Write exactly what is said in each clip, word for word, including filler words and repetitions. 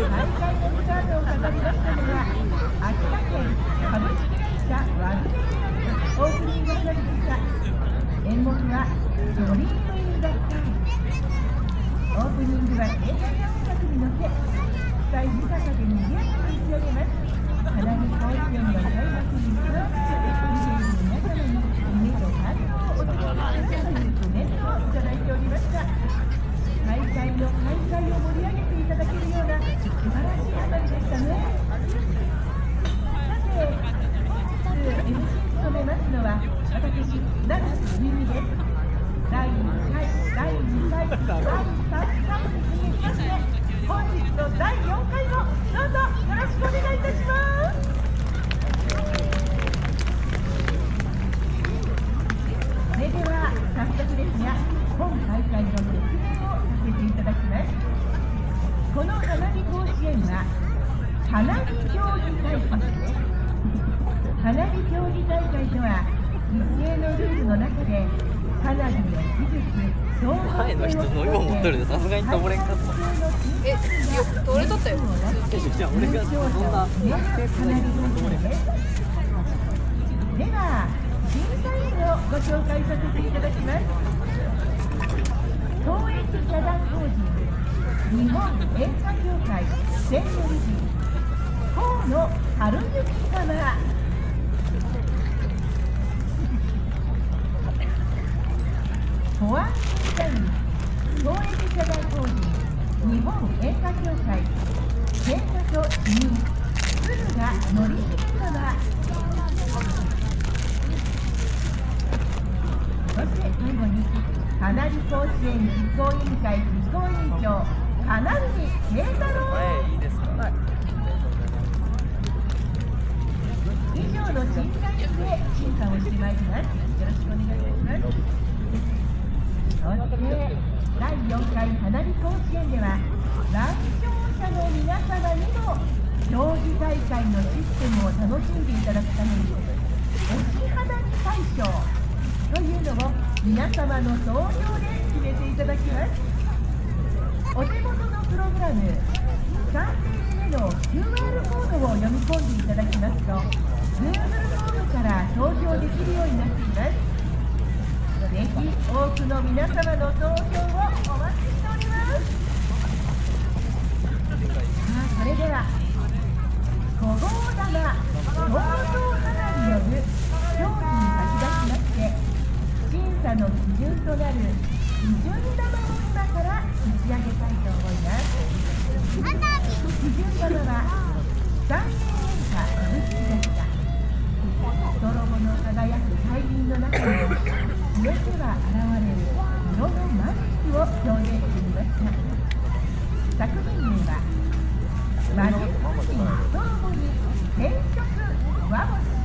大会のスタートを飾りましたのは秋田県株式会社ワグネルによるオープニング花火でした。演目はドリームインザスカイ。オープニングは軽快な音楽に乗せ期待豊かで賑やかに打ち上げます。花火甲子園の開幕にふさわしく見ている皆様に夢と感動をお届けするというコメントをいただいておりました。大会の開催を盛り上げていただけるような素晴らしい花火でしたね。さて、本日 エムシー 務めますのは私、長瀬由美です。だいいっかい、だいにかい、だいさんかいに続きまして、本日のだいよんかいもどうぞよろしくお願いいたします。それでは早速ですが、本大会の説明をさせていただきます。この花火甲子園は花火競技大会です。花火競技大会とは一定のルールの中で花火の技術、操作前の人の今持っとるでさすがに通れんかった。 え、いや、通れとったよ。 じゃあ俺がそんなでは審査員をご紹介させていただきます。公益社団法人日本演歌協会専務理事河野晴之様。保安審査員公益社団法人日本演歌協会検査所主任鶴田紀之様。そして最後に花火甲子園実行委員会実行委員長金海慶太郎。以上の審査員で審査をしてまいります。よろしくお願いいたします。そしてだいよんかい花火甲子園では来場者の皆様にも競技大会のシステムを楽しんでいただくために推し花火大賞というのを皆様の投票で決めていただきます。お手元のプログラムさんページ目の キューアール コードを読み込んでいただきますと Google フォームから投票できるようになっています。ぜひ多くの皆様の投票をお待ちしております。さあ、それでは小号玉創造花火による競技に先立ちまして審査の基準となる基準玉を今から打ち上げたいと思います。基準玉は三円演歌株式会社ストロボの輝く大輪の中に消えては現れる色のマジックを表現してみました。作品名はマジック人ストロボに変色ワボス。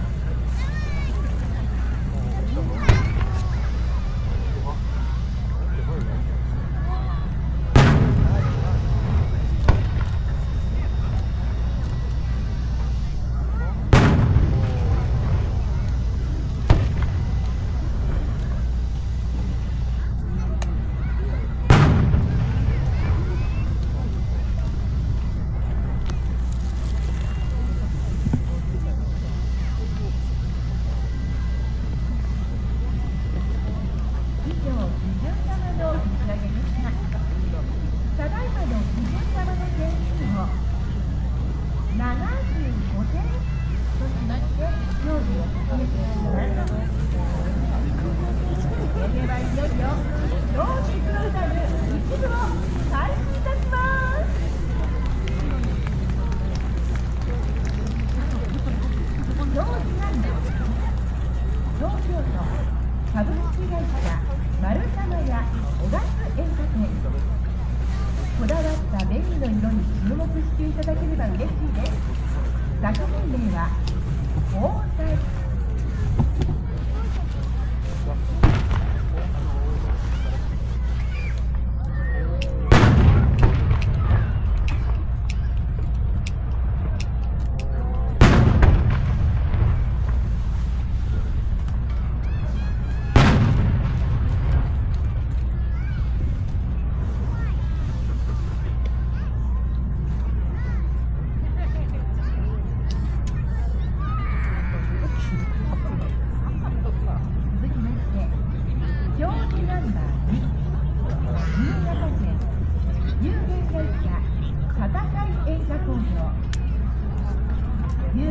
株式会社丸玉屋小勝演歌店。こだわった紅の色に注目していただければ嬉しいです。作品名は交際。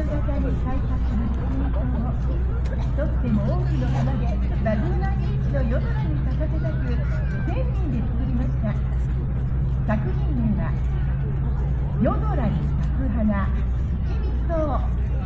型に開花する水槽をとっても多くの花でラグーナビーチの夜空に咲かせたくせんにんで作りました。作品名は夜空に咲く花月見草。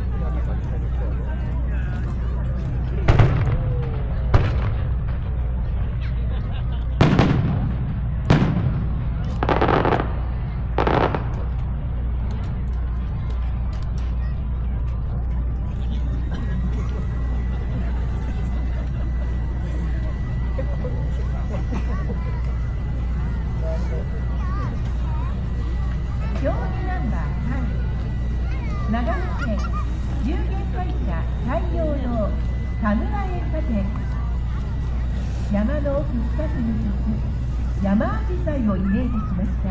競技ナンバーさん、長野県有限会社太陽堂田村園花店。山の奥深くに咲く山アジサイをイメージしました。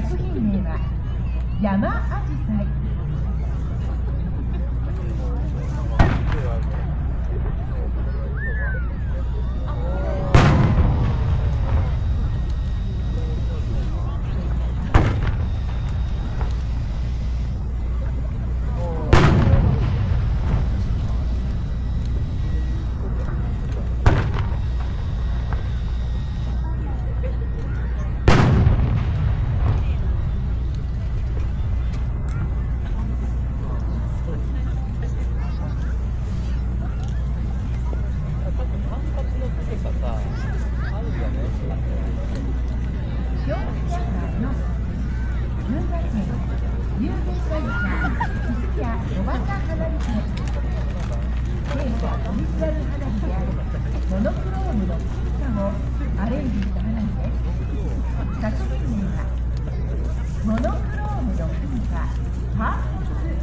作品名は山アジサイ。モノクロームの金貨をアレンジした花火です。作品名はモノクロームの金貨パーフェクト。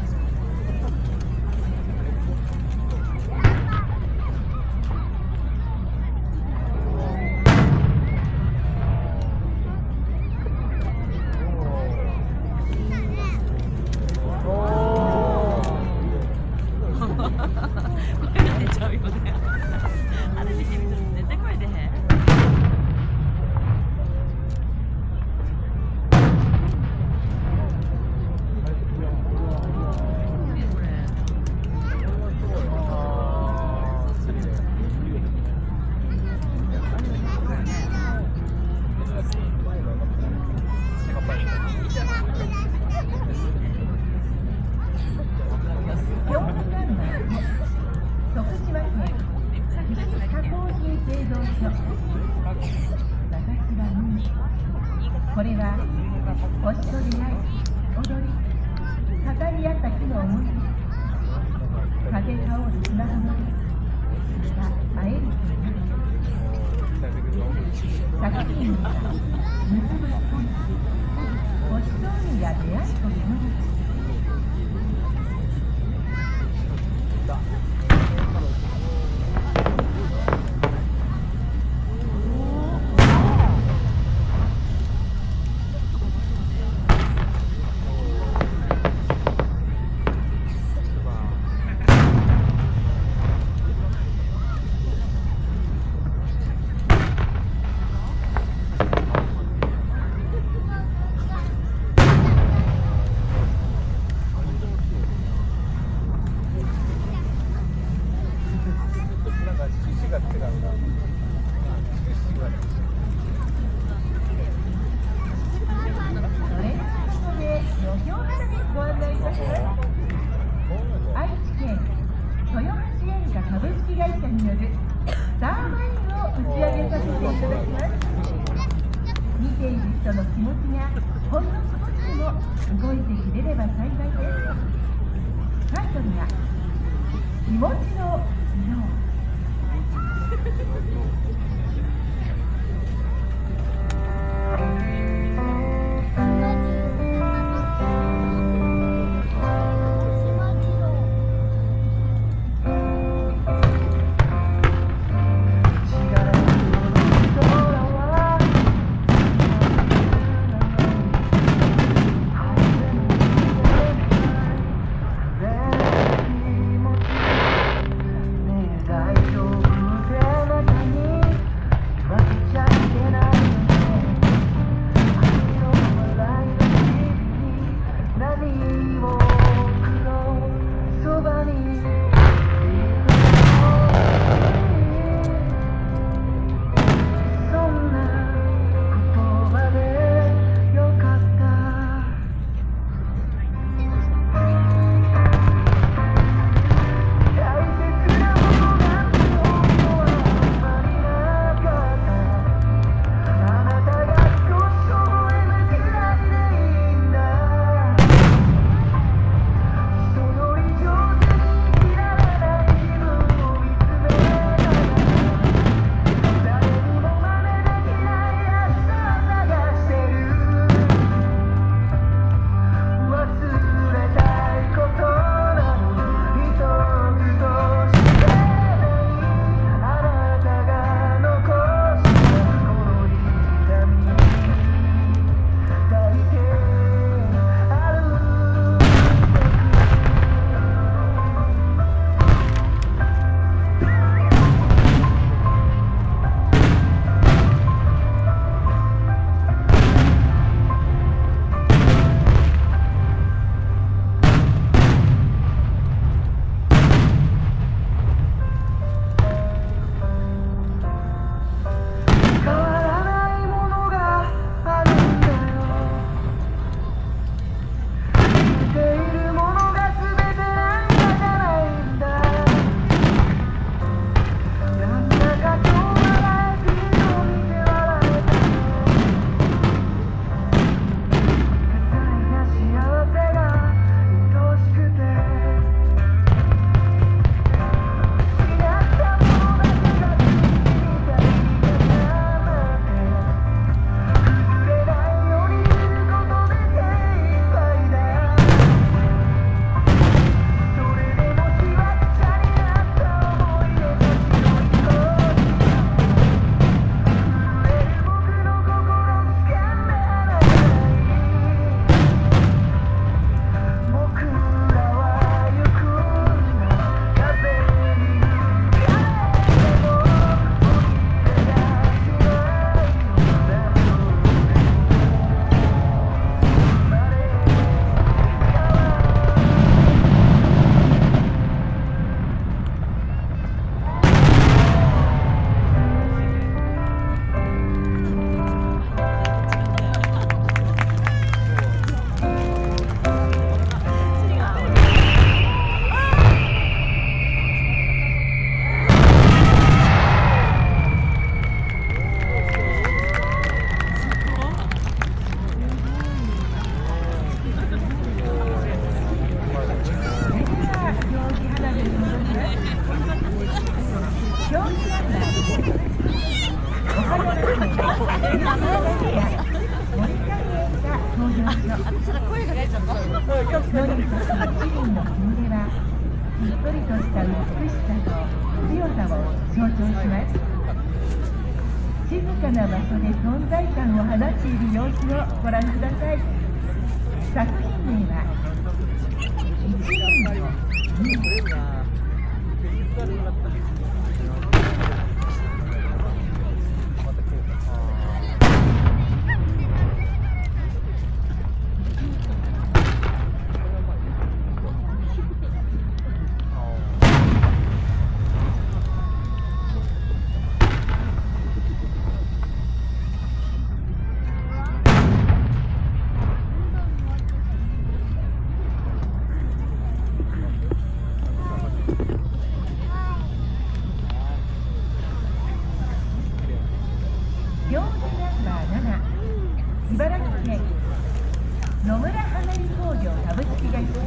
これは星と出会い、踊り、語り合った日の思い出、風香る砂浜でまた会える日になる。作品には結ぶ恋、星と海や出会いと物語。見ている人の気持ちがほんの少しでも動いてくれれば幸いです。タイトルが気持ちの色。大丈夫でなたに声が出ちゃった。 野に咲く一輪のスミレはひっそりとした美しさと強さを象徴します。静かな場所で存在感を放っている様子をご覧ください。作品名は一輪のスミレ。表示ナンバーなな、茨城県野村花火工業株式会社。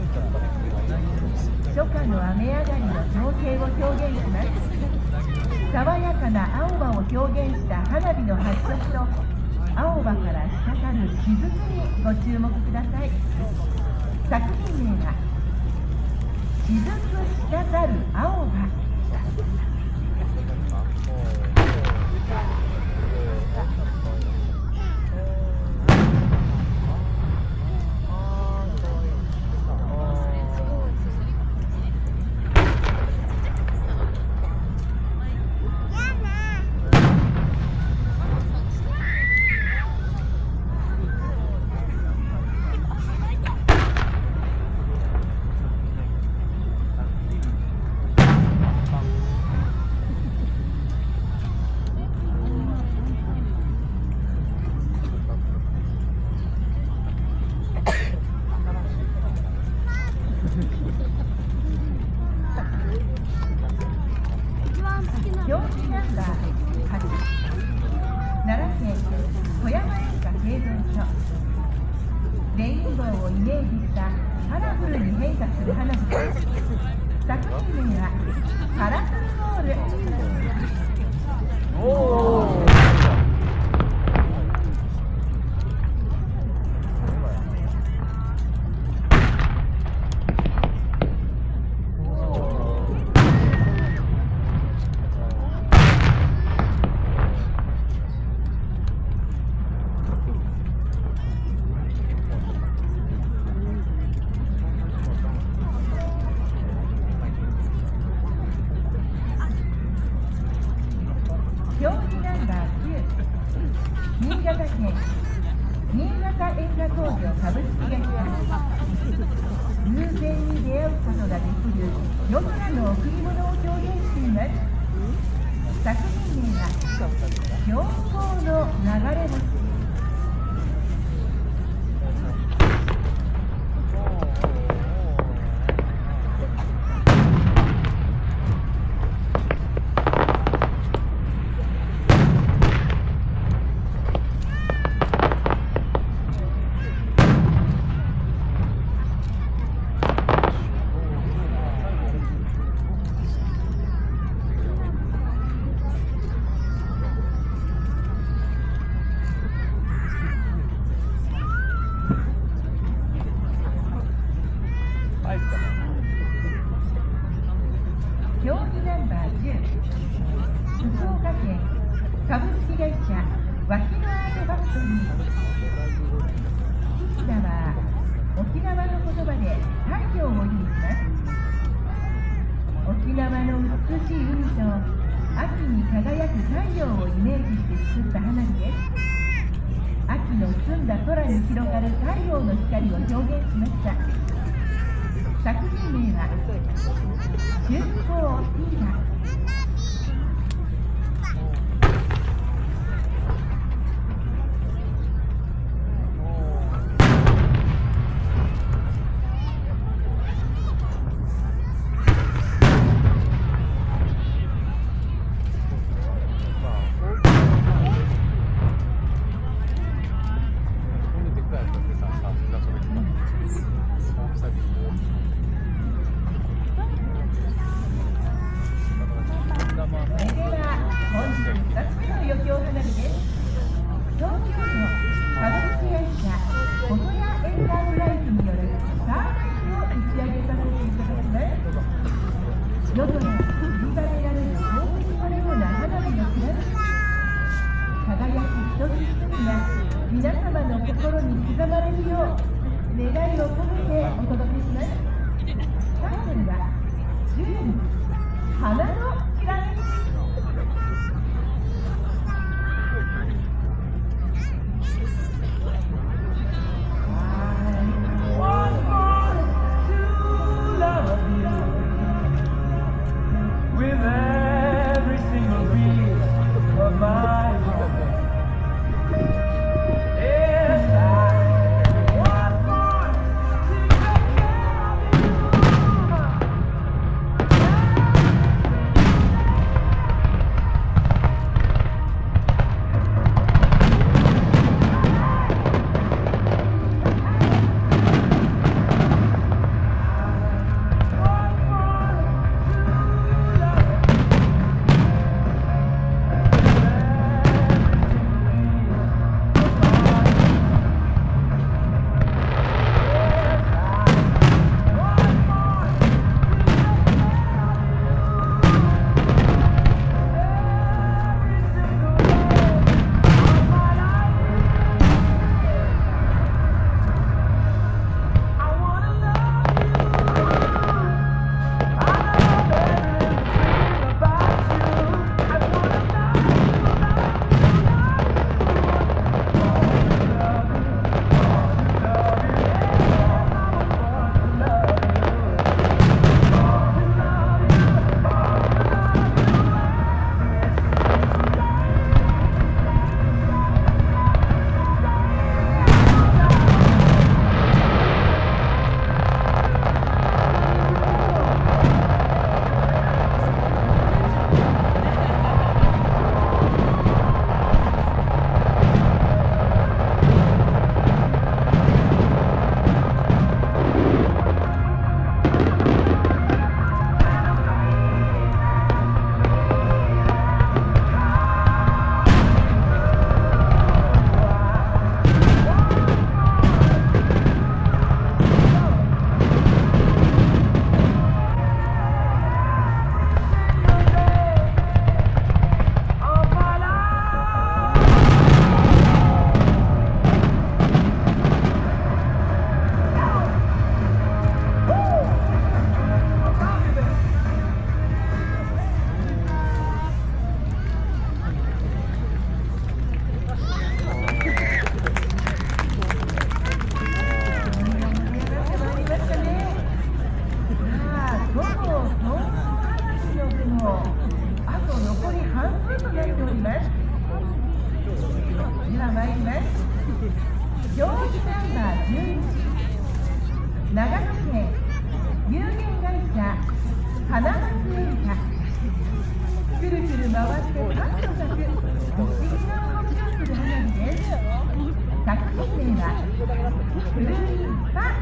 初夏の雨上がりの情景を表現します。爽やかな青葉を表現した花火の発色と青葉から滴る雫にご注目ください。作品名は雫滴る青葉。表示ナンバーはち、奈良県富山市家製造所。レインボーをイメージしたカラフルに変化する花火です。作品名はカラフルボール。おー。表示ナンバーきゅう、新潟県新潟演歌工業株式会社。偶然に出会うことができる夜空の贈り物を表現しています。作品名は標高の流れ星。表示ナンバーじゅう、福岡県株式会社脇のアートファクトリー。キキダは沖縄の言葉で太陽を意味します。沖縄の美しい海と秋に輝く太陽をイメージして作った花火です。秋の澄んだ空に広がる太陽の光を表現しました。作品名は春光ティーダ。 夜空に散りばめられる宝石のような花火のきらめき、輝き一つ一つが皆様の心に刻まれるよう願いを込めてお届けします。タイトルはジュエリー花のきらめき。行事ナンバーじゅういち、長野県有限会社花松園花。くるくる回ってパッと咲く不思議な動きをする花火です。作品名はクルリンパ。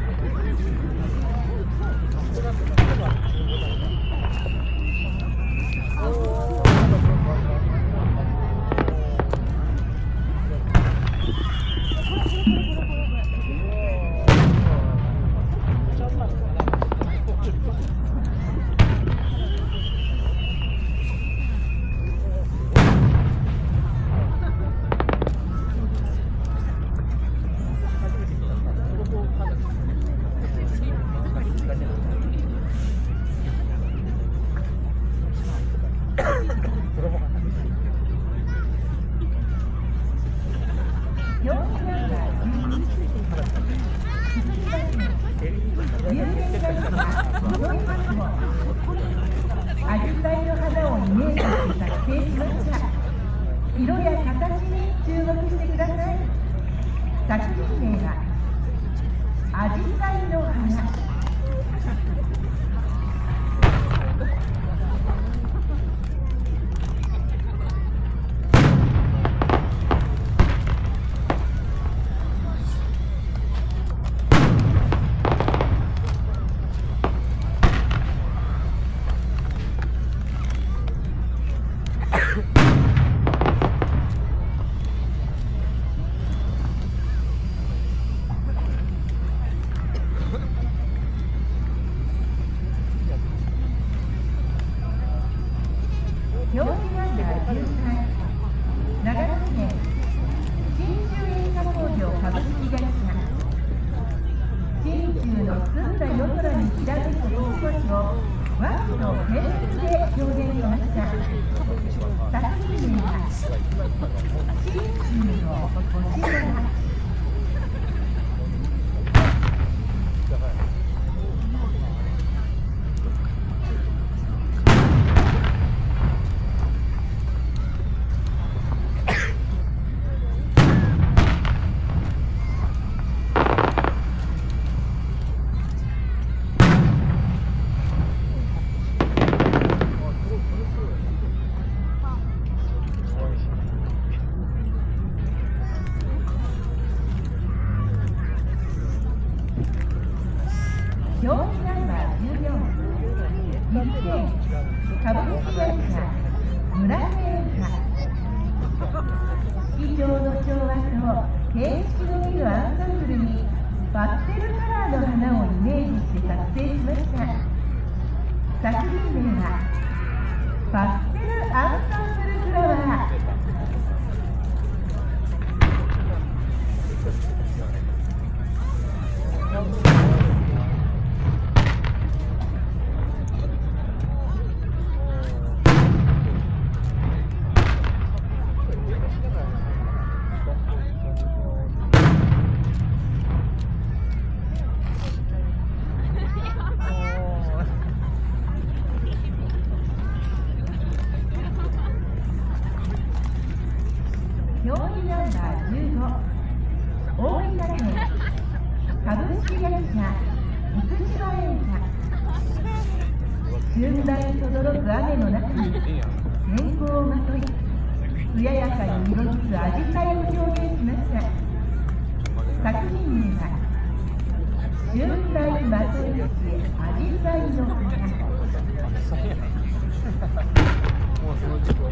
アジサイの花をイメージして作成しました。色や形に注目してください。作品名はアジサイの花。 中の澄んだ夜空にきらめく星々を和紙のペンキで表現しました。作品名は信州の星空。表紙ナンバーじゅうよん、岐阜県株式会社村瀬園歌。色調の調和と形式の見るアンサンブルにパステルカラーの花をイメージして作成しました。作品名はパステルアンサンブルフラワー。表紙ナンバーじゅうご、大分県株式会社生島園歌。春雷とどろく雨の中に線香をまとい、艶やかに色づくアジサイを表現しました。作品名は春雷まといしアジサイの花。 もうその時期は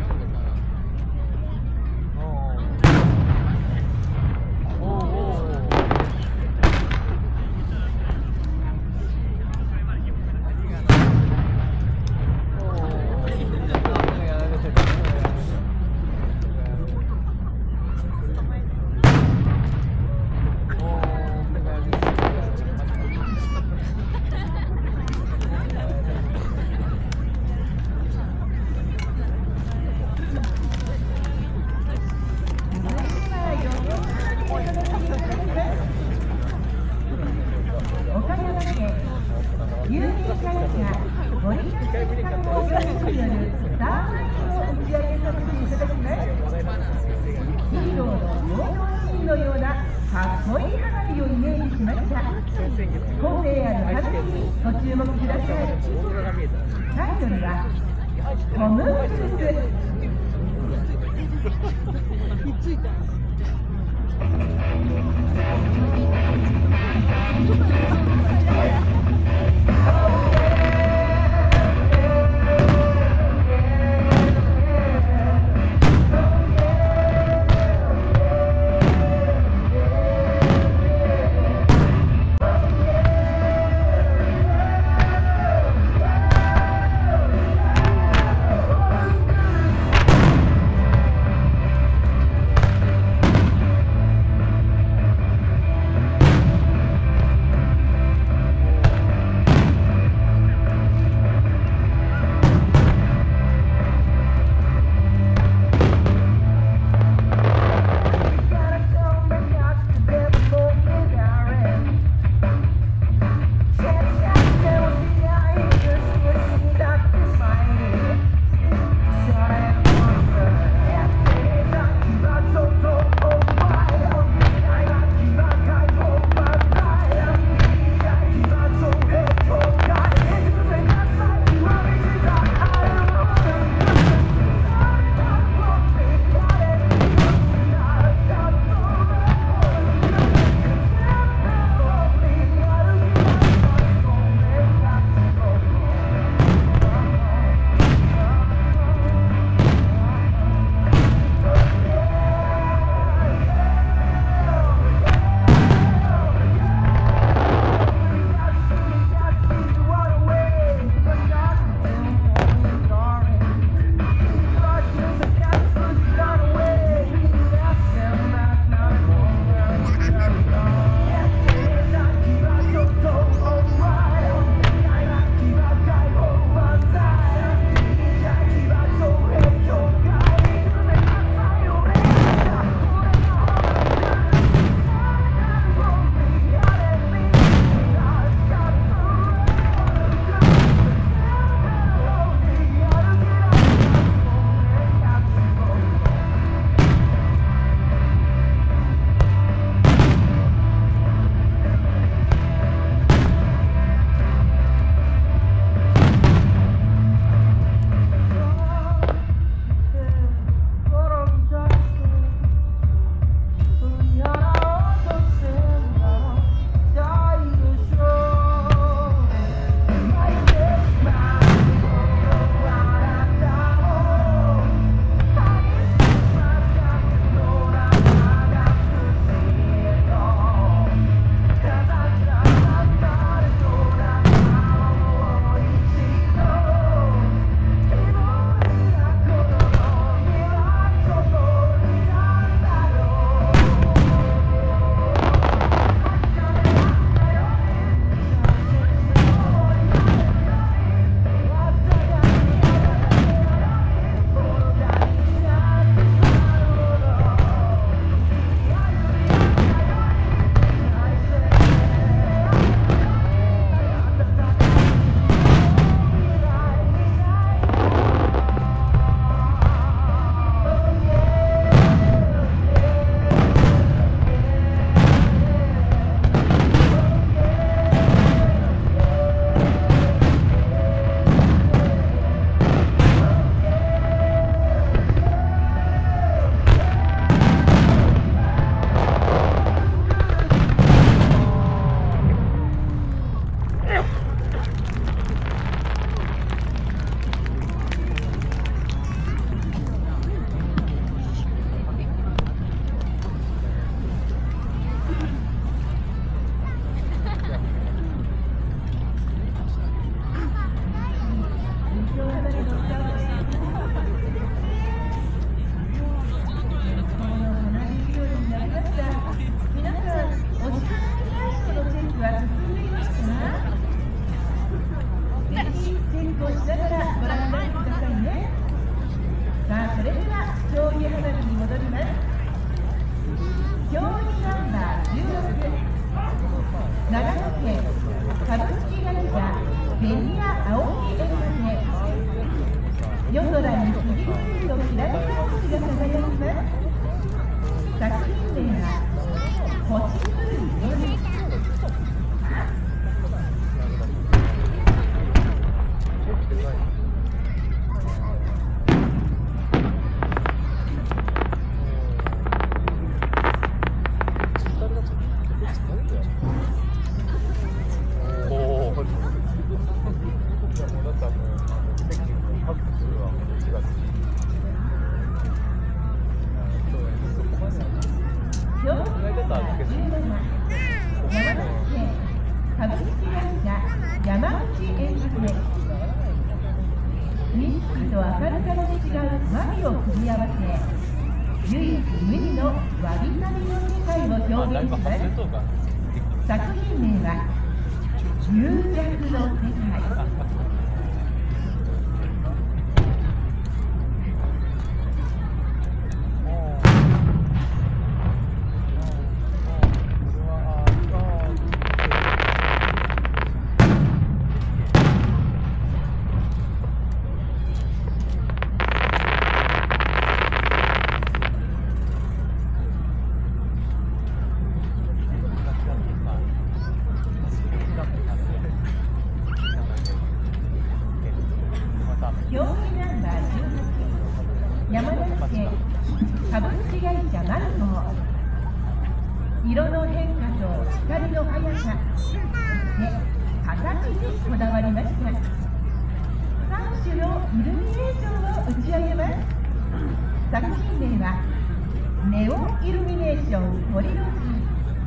有名会社森口加工業者によるサーマインを打ち上げさせていただきます。ヒーローの陽動シーンのようなかっこいい花火をイメージしました。個性ある花火にご注目ください。タイトルはトム・クルーズ。 県株式会社ベニア青木エンタメ、夜空に次々ときらびや星が輝きます。作品名は星降る夜。と明るさの違う和美を組み合わせ、唯一無二のわびさびの世界を表現します。作品名は龍弱の世界。表記ナンバーじゅうはち、山梨県株式会社マルコ。色の変化と光の速さ、そして形にこだわりました。さん種のイルミネーションを打ち上げます。作品名はネオンイルミネーショントリロジー。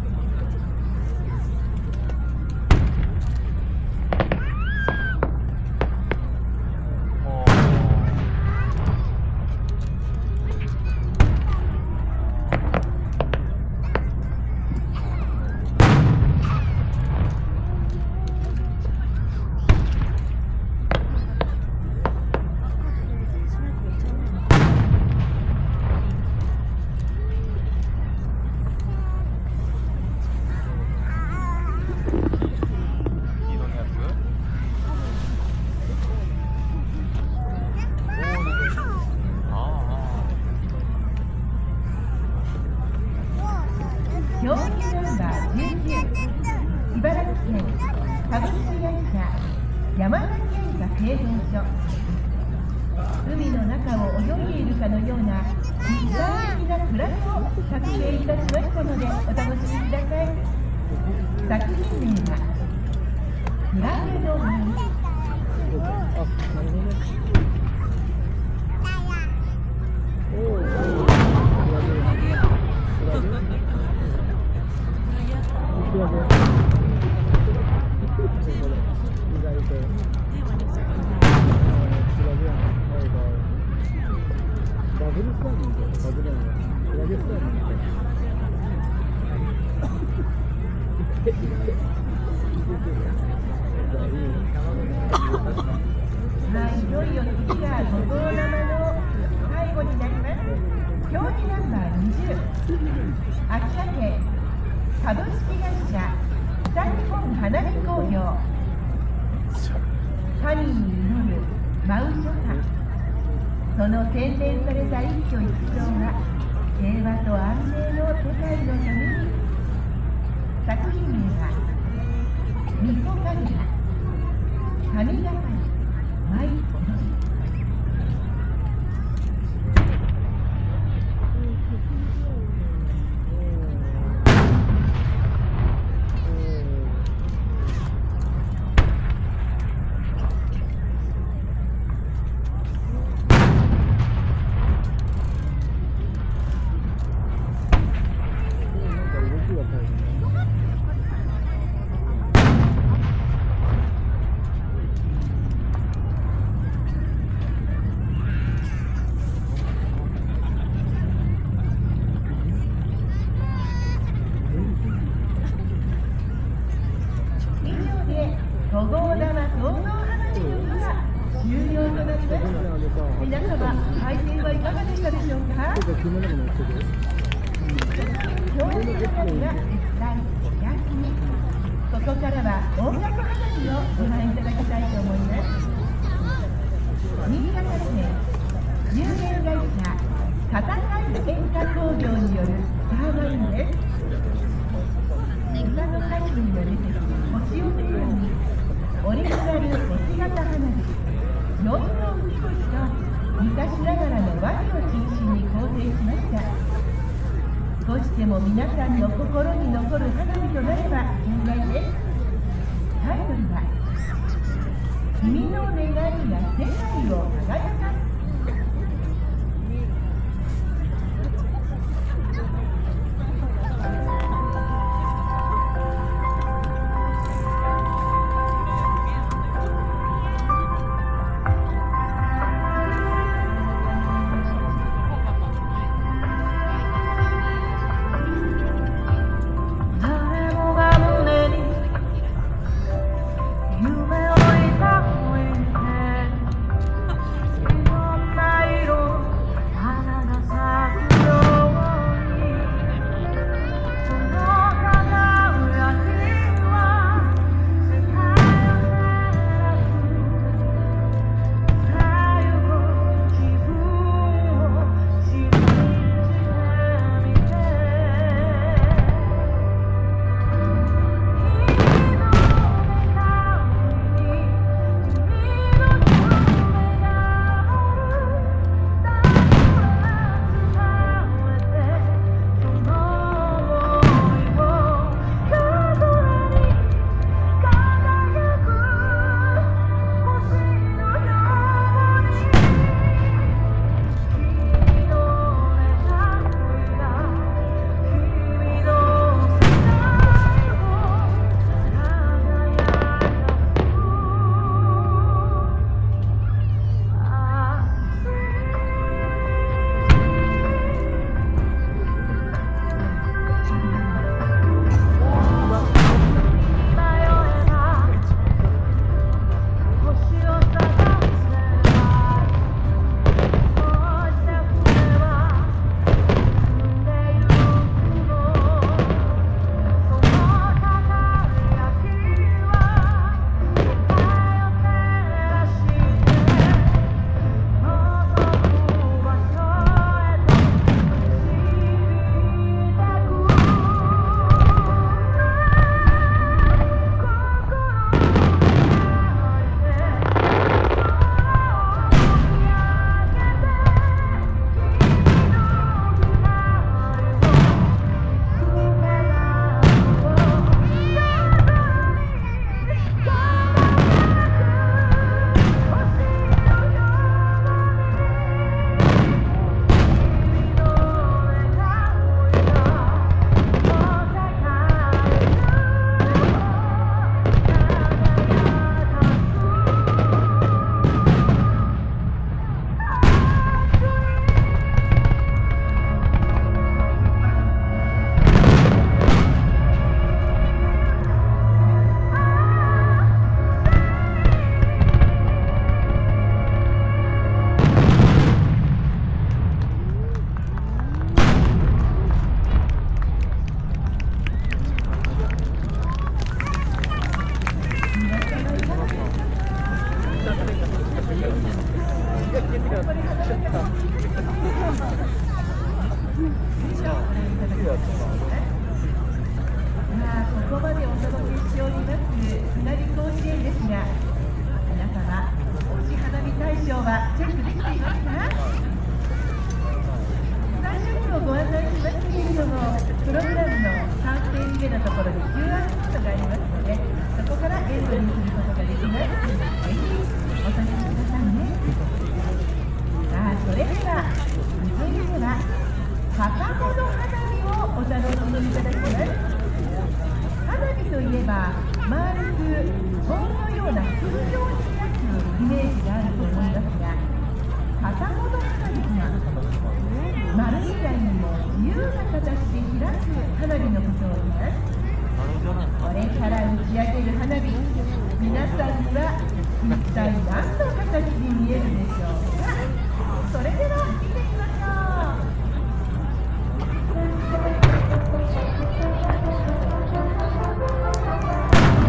表記ナンバーじゅうきゅう、茨城県株式会社山崎煙火製造所。海の中を泳いでいるかのような立体的なクラゲを作成いたしましたのでお楽しみください。作品名はクラゲの舞。はい、いよいよ次がご当生の最後になります。表記ナンバーにじゅう、秋田県株式会社北日本花火工業。神に祈る舞う所作。その洗練された一挙一動は平和と安寧の世界のために。作品名はみそ神楽神がかり舞い踊り。ご号玉創造花火の日が終了となります。皆様、配信はいかがでしたでしょうか。表記の花火が絶対お休み。ここからは音楽花火をご覧いただきたいと思います。新潟県有限会社片貝煙火工業によるスターマインです。歌の歌詞による星をテーマにオリジナル星型花火ノイの美しと昔ながらの和紙を中心に構成しました。少しでも皆さんの心に残る花火となれば幸いです。タイトルは「君の願いが世界を輝かす」。ここまでお届けしております花火甲子園ですが、皆様推し花火大賞はチェックできていますか？最初にもご案内しましたけれども、プログラムのさんページ目のところに キューアール コードがありますので、そこからエントリーすることができます。ぜひお楽しみくださいね。さあ、それでは続いては旗ほど花火をお楽しみいただきます。花火といえば丸く盆のような空状に開くイメージがあると思いますが、旗ほど花火は丸みたいにも自由な形で開く花火のことを言います。これから打ち上げる花火、皆さんには一体何の形に見えるでしょうか？それでは見てみましょう。「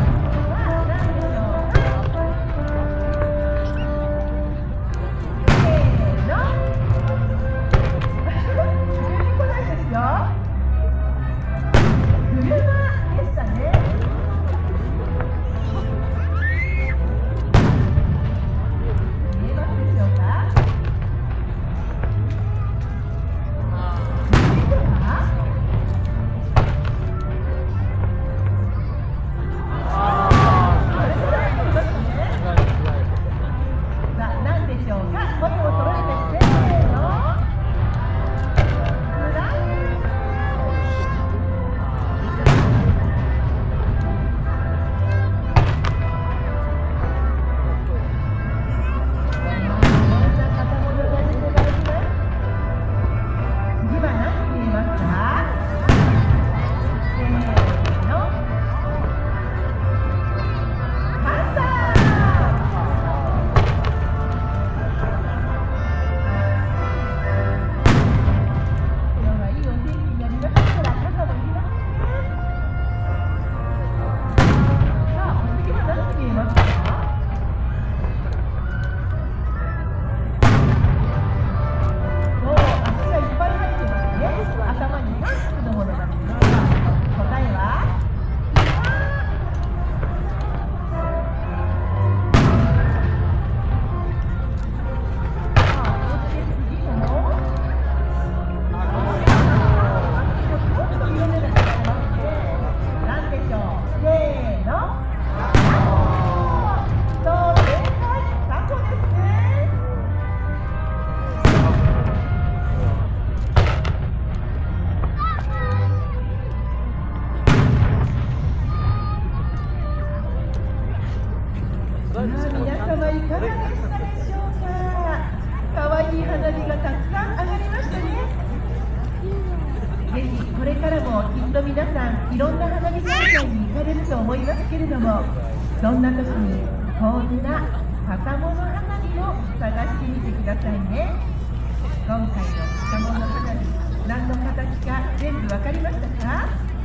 皆様いかがでしたでしょうか。かわいい花火がたくさん上がりましたね。ぜひこれからもきっと皆さんいろんな花火大会に行かれると思いますけれども、そんな時にこんな旗物花火を探してみてくださいね。今回の旗物花火、何の形か全部わかりましたか？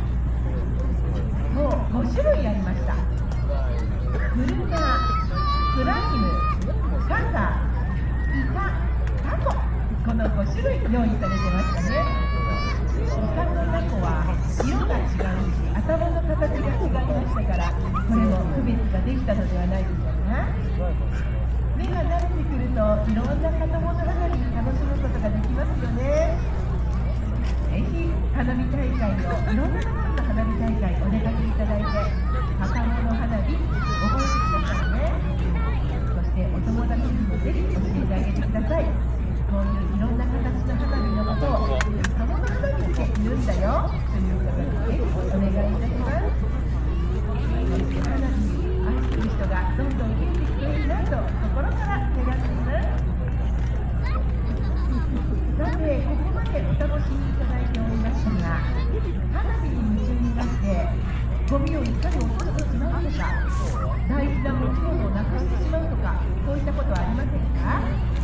もうご種類ありました。車、スライム、傘、イカ、タコ、このご種類用意されてましたね。イカとタコは色が違うし、頭の形が違いましたから、これも区別ができたのではないでしょうか。目が慣れてくると、いろんな旗物花火楽しむことができますよね。ぜひ花火大会のいろんなところの花火大会お出かけいただいて、旗物花火覚えてくださいね。そしてお友達にもぜひ教えてあげてください。こういういろんな形の花火のことを旗物花火って言うんだよということで、ぜひお願いいたします。そして花火に愛する人がどんどん増えてきているなと心から願っています。さて、ここまでお楽しみいただいておりましたが、花火に夢中になってゴミをいかに落としてしまうとか、大事な持ち物をなくしてしまうとか、そういったことはありませんか？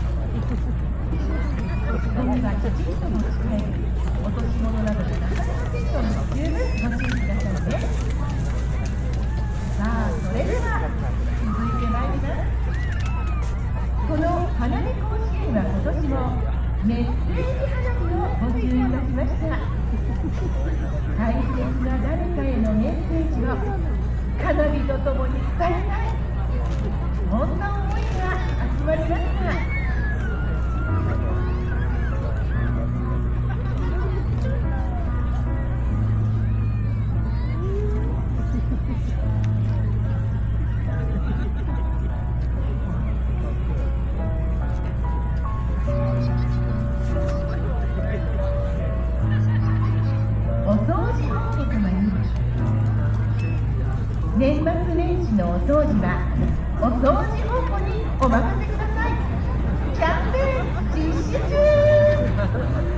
ゴミはきちんと持ち帰る、落とし物などでなくなりませんように十分ご注意くださいね。さあ、それでは続いてまいります。この花火甲子園は今年もメッセージ花火を募集いたしました。大切な誰かへのメッセージを花火とともに伝えたい、そんな思いが集まりました。年末年始のお掃除はお掃除本舗にお任せください。キャンペーン実施中。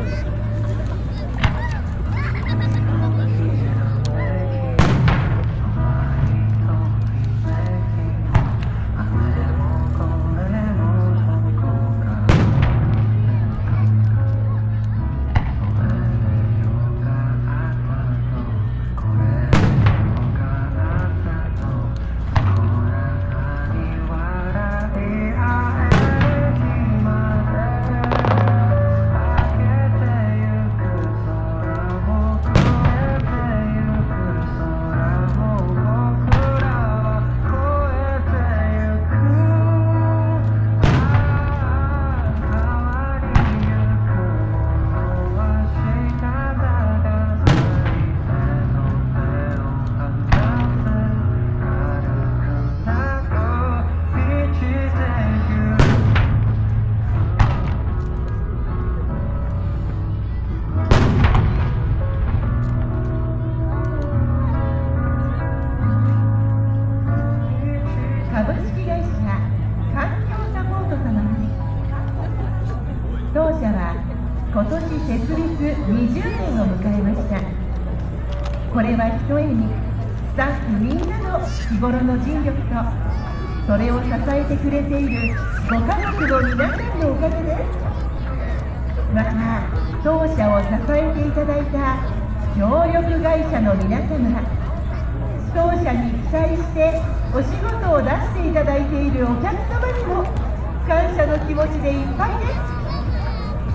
株式会社環境サポート様より、当社は今年設立にじゅうねんを迎えました。これはひとえにスタッフみんなの日頃の尽力と、それを支えてくれているご家族の皆さんのおかげです。また当社を支えていただいた協力会社の皆様、当社に期待してお仕事を出していただいているお客様にも感謝の気持ちでいっぱいです。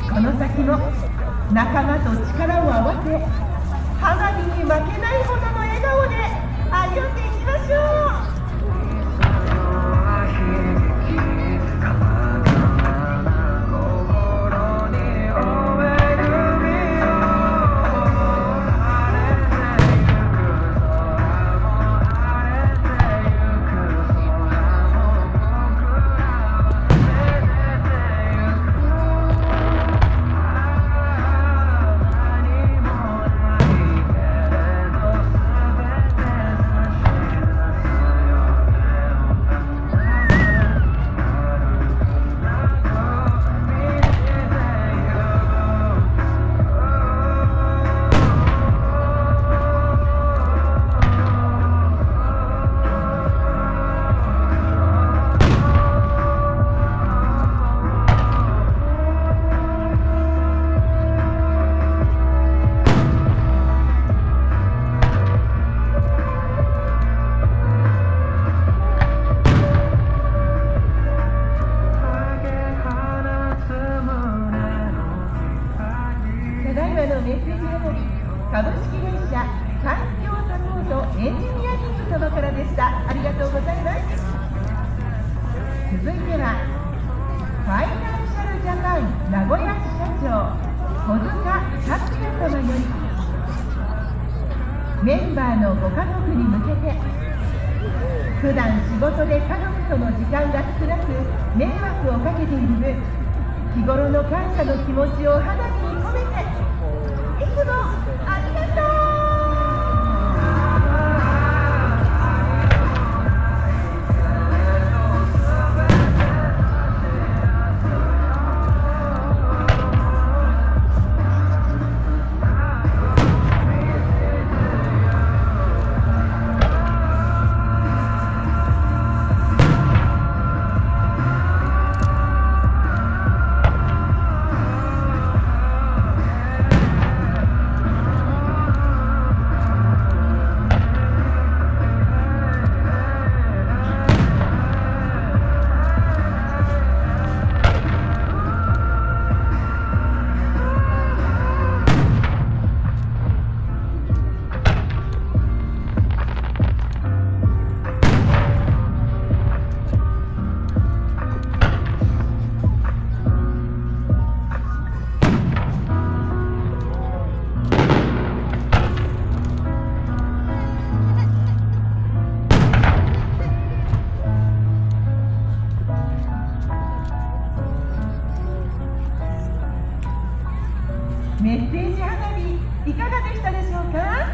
この先も仲間と力を合わせ、花火に負けないほどの笑顔で歩んでいきましょう。 続いてはファイナンシャルジャパン名古屋支社長小塚達也様よりメンバーのご家族に向けて普段仕事で家族との時間が少なく迷惑をかけている分日頃の感謝の気持ちを肌身に込めていつもありがとう。メッセージ花火いかがでしたでしょうか。あ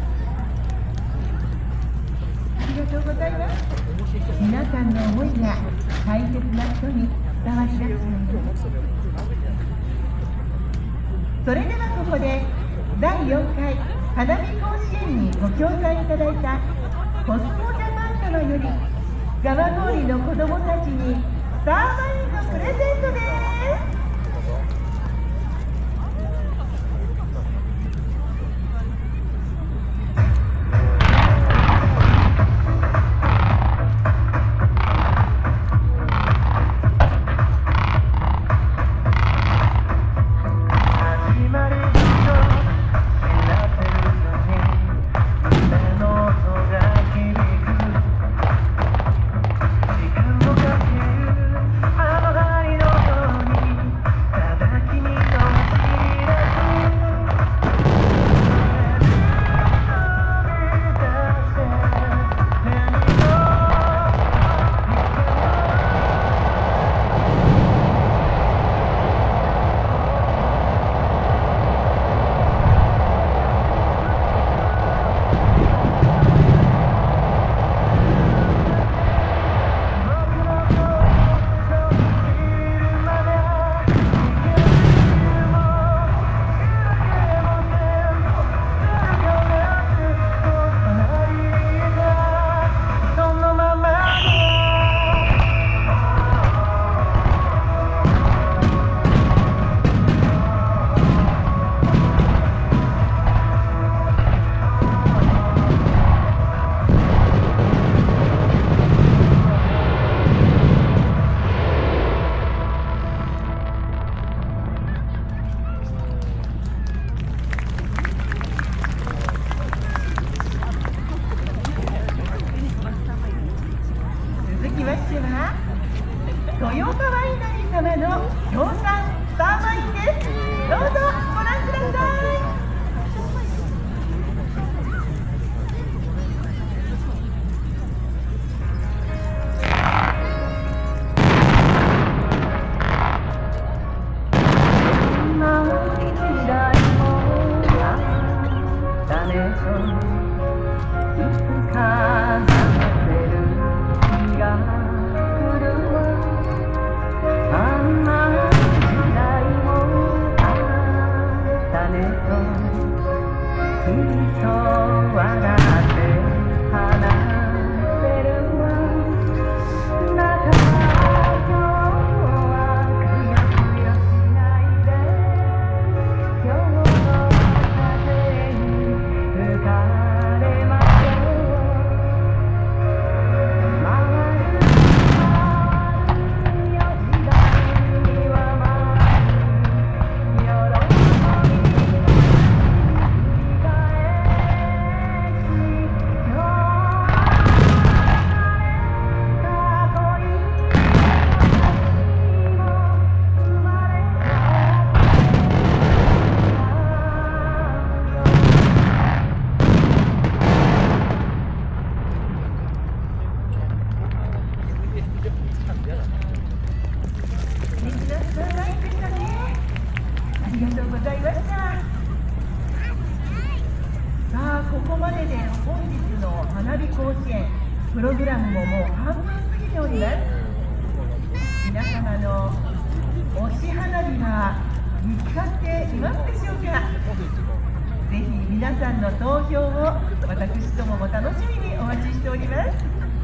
りがとうございます。皆さんの思いが大切な人に伝わりますように。それではここでだいよんかい花火甲子園にご協賛いただいたコスモジャパン様より蒲郡の子どもたちにスターマインのプレゼントです。豊川稲荷様の協賛スターマインです。どうぞご覧ください。あんな時代もあったねと皆さんライブでしたね。ありがとうございました。さあ、ここまでで本日の花火甲子園プログラムももう半分過ぎております。皆様の推し花火は見つかっていますでしょうか。ぜひ皆さんの投票を私どもも楽しみにお待ちしております。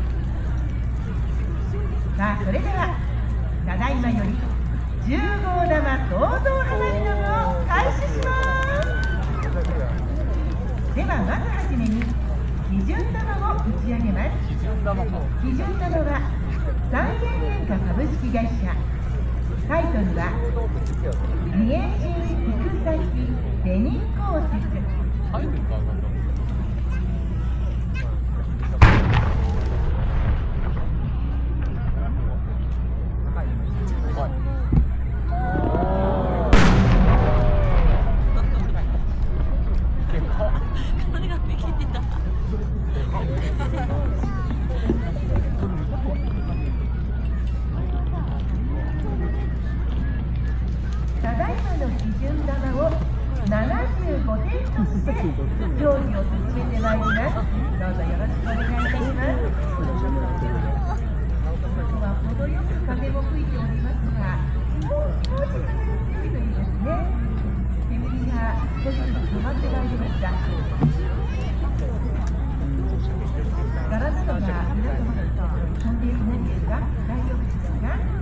さあ、それではただいまよりじゅう号玉創造花火の部を開始します。ではまずはじめに基準玉を打ち上げます。基準玉は三元煙火株式会社、タイトルは三重市行く先紅光雪。ただいまの基準玉をななじゅうごてんとして競技を進めてまいります。どうぞよろしくお願いいたします。ここは程よく風も吹いておりますが、もう少し風が強いといいですね。煙が少しずつ止まってまいりました。ガラス戸が皆様の飛んでいないですか？大丈夫ですか？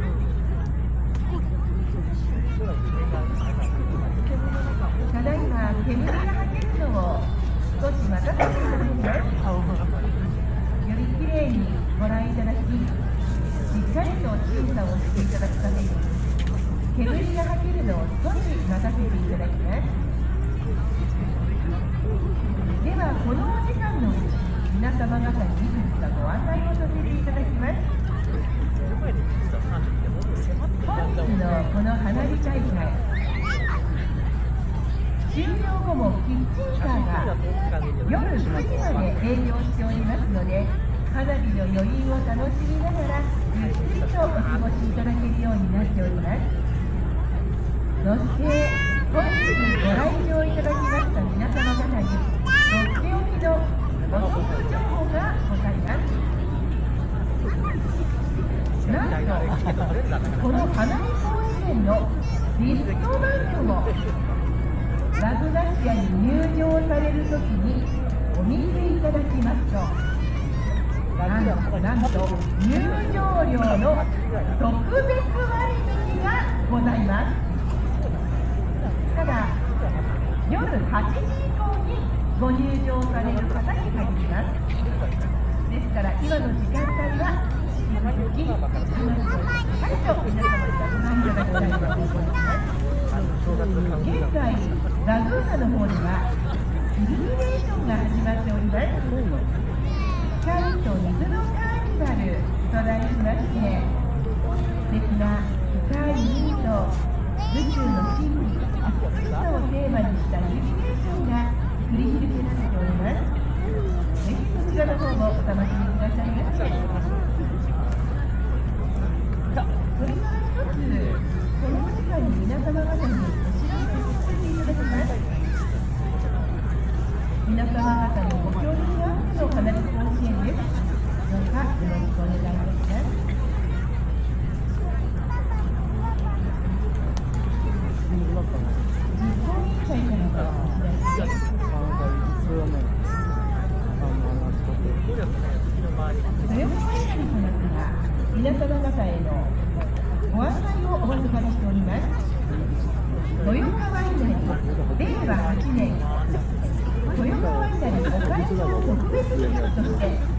ただいま煙が吐けるのを少し待たせていただきます。よりきれいにご覧いただき、しっかりと審査をしていただくために煙が吐けるのを少し待たせていただきます。ではこのお時間のうち皆様方にいくつかご案内をさせていただきます。本日のこの花火大会、終了後もキッチンカーが夜くじまで営業しておりますので、花火の余韻を楽しみながらゆっくりとお過ごしいただけるようになっております。そして本日ご来場いただきました皆様方にとっておきのお得情報がございます。なんとこの花火甲子園のリストバンドもラグナシアに入場されるときにお見せいただきますと、なんとなんと入場料の特別割引がございます。ただ夜はちじ以降にご入場される方に限ります。ですから今の時間帯は引き続き花火をしっかりと皆様にご覧いただきたいと思います。現在ラグーナの方ではイルミネーションが始まっております。光と水のカーニバルと題しまして、素敵な深い海と宇宙の神秘、美しさをテーマにしたイルミネーションが繰り広げられております。ぜひそちらの方もお楽しみくださいませ。それから一つ、このお時間に皆様方にお知らせさせていただきます。皆様方のご協力があっての花火甲子園です。どうかよろしくお願いいたします。実行委員会からのお知らせです。豊川稲荷様から皆様方へのご案内をお預かりしております。豊川稲荷れいわはちねん豊川稲荷お会場特別企画として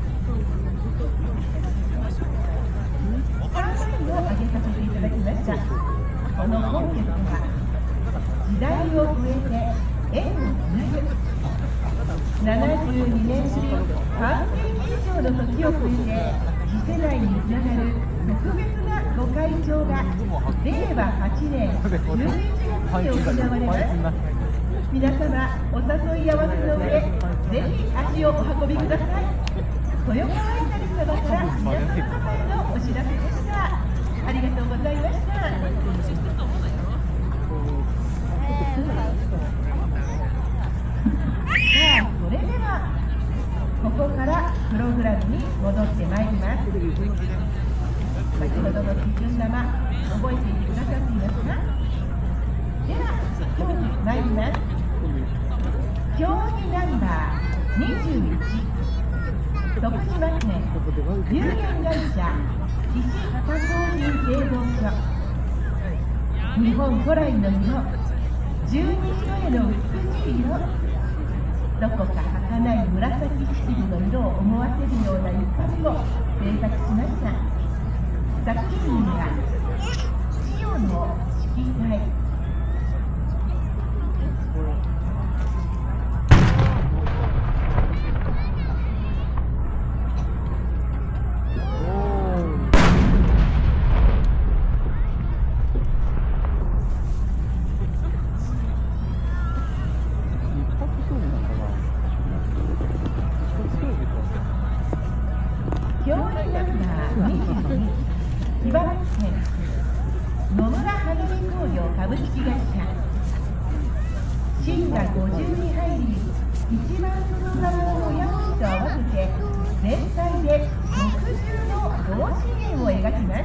さんまいを挙げさせていただきました。このコンセプトは時代を超えて縁をつなぐ、ななじゅうにねんぶり半世紀以上の時を超えて次世代につながる特別なご会場がれいわはちねんじゅういちがつに行われます。皆様お誘い合わせの上、ぜひ足をお運びください。豊川稲荷様から皆様方へのお知らせ戻ってまいります。先ほどの基準玉、覚えていてくださっていますか？では、競技参ります。競技ナンバーにじゅういち、徳島県有限会社岸加工品製造所。日本古来の色、十二色への美しい色。どこか儚い紫式部の色を思わせるような床図を制作しました。作品名は千代の色彩。競技ナンバーにじゅうに、茨城県野村はじめ工業株式会社。芯がごじゅうに入り、一番外側の親文字と合わせて全体でろくじゅうの同心円を描きます。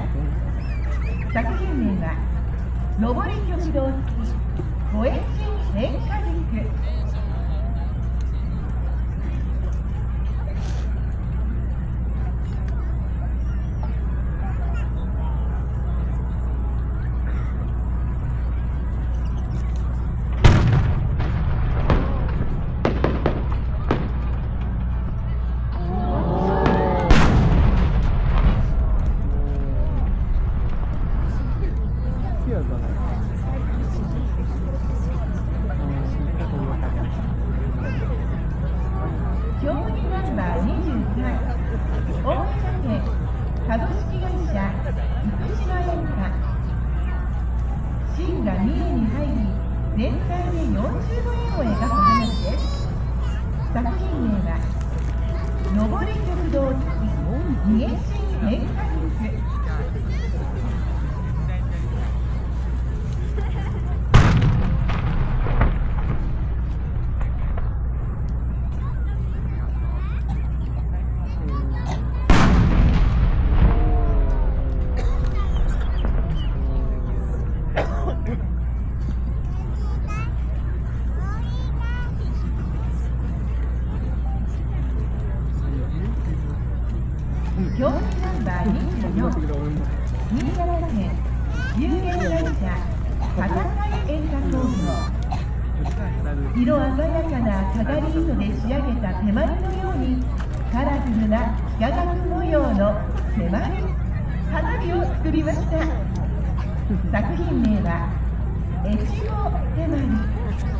作品名は上り極道付き五円心変化軸。競技ナンバーにじゅうさん、大分県株式会社生島演歌。芯が三重に入り、全体でよんじゅうごえんを描く話です。作品名は上り極道付き二円心変化軸。競技ナンバーにじゅうよん、新潟県有限会社片貝演歌工業。色鮮やかなかがり糸で仕上げた手まりのようにカラフルな幾何学模様の手まり花火を作りました。作品名は越後手まり。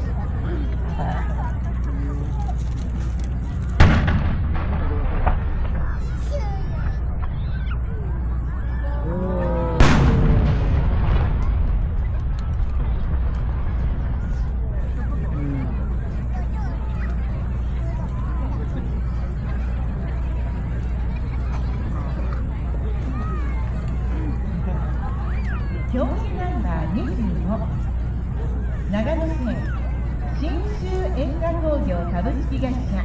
競技ナンバーにじゅうご、長野県信州演歌工業株式会社。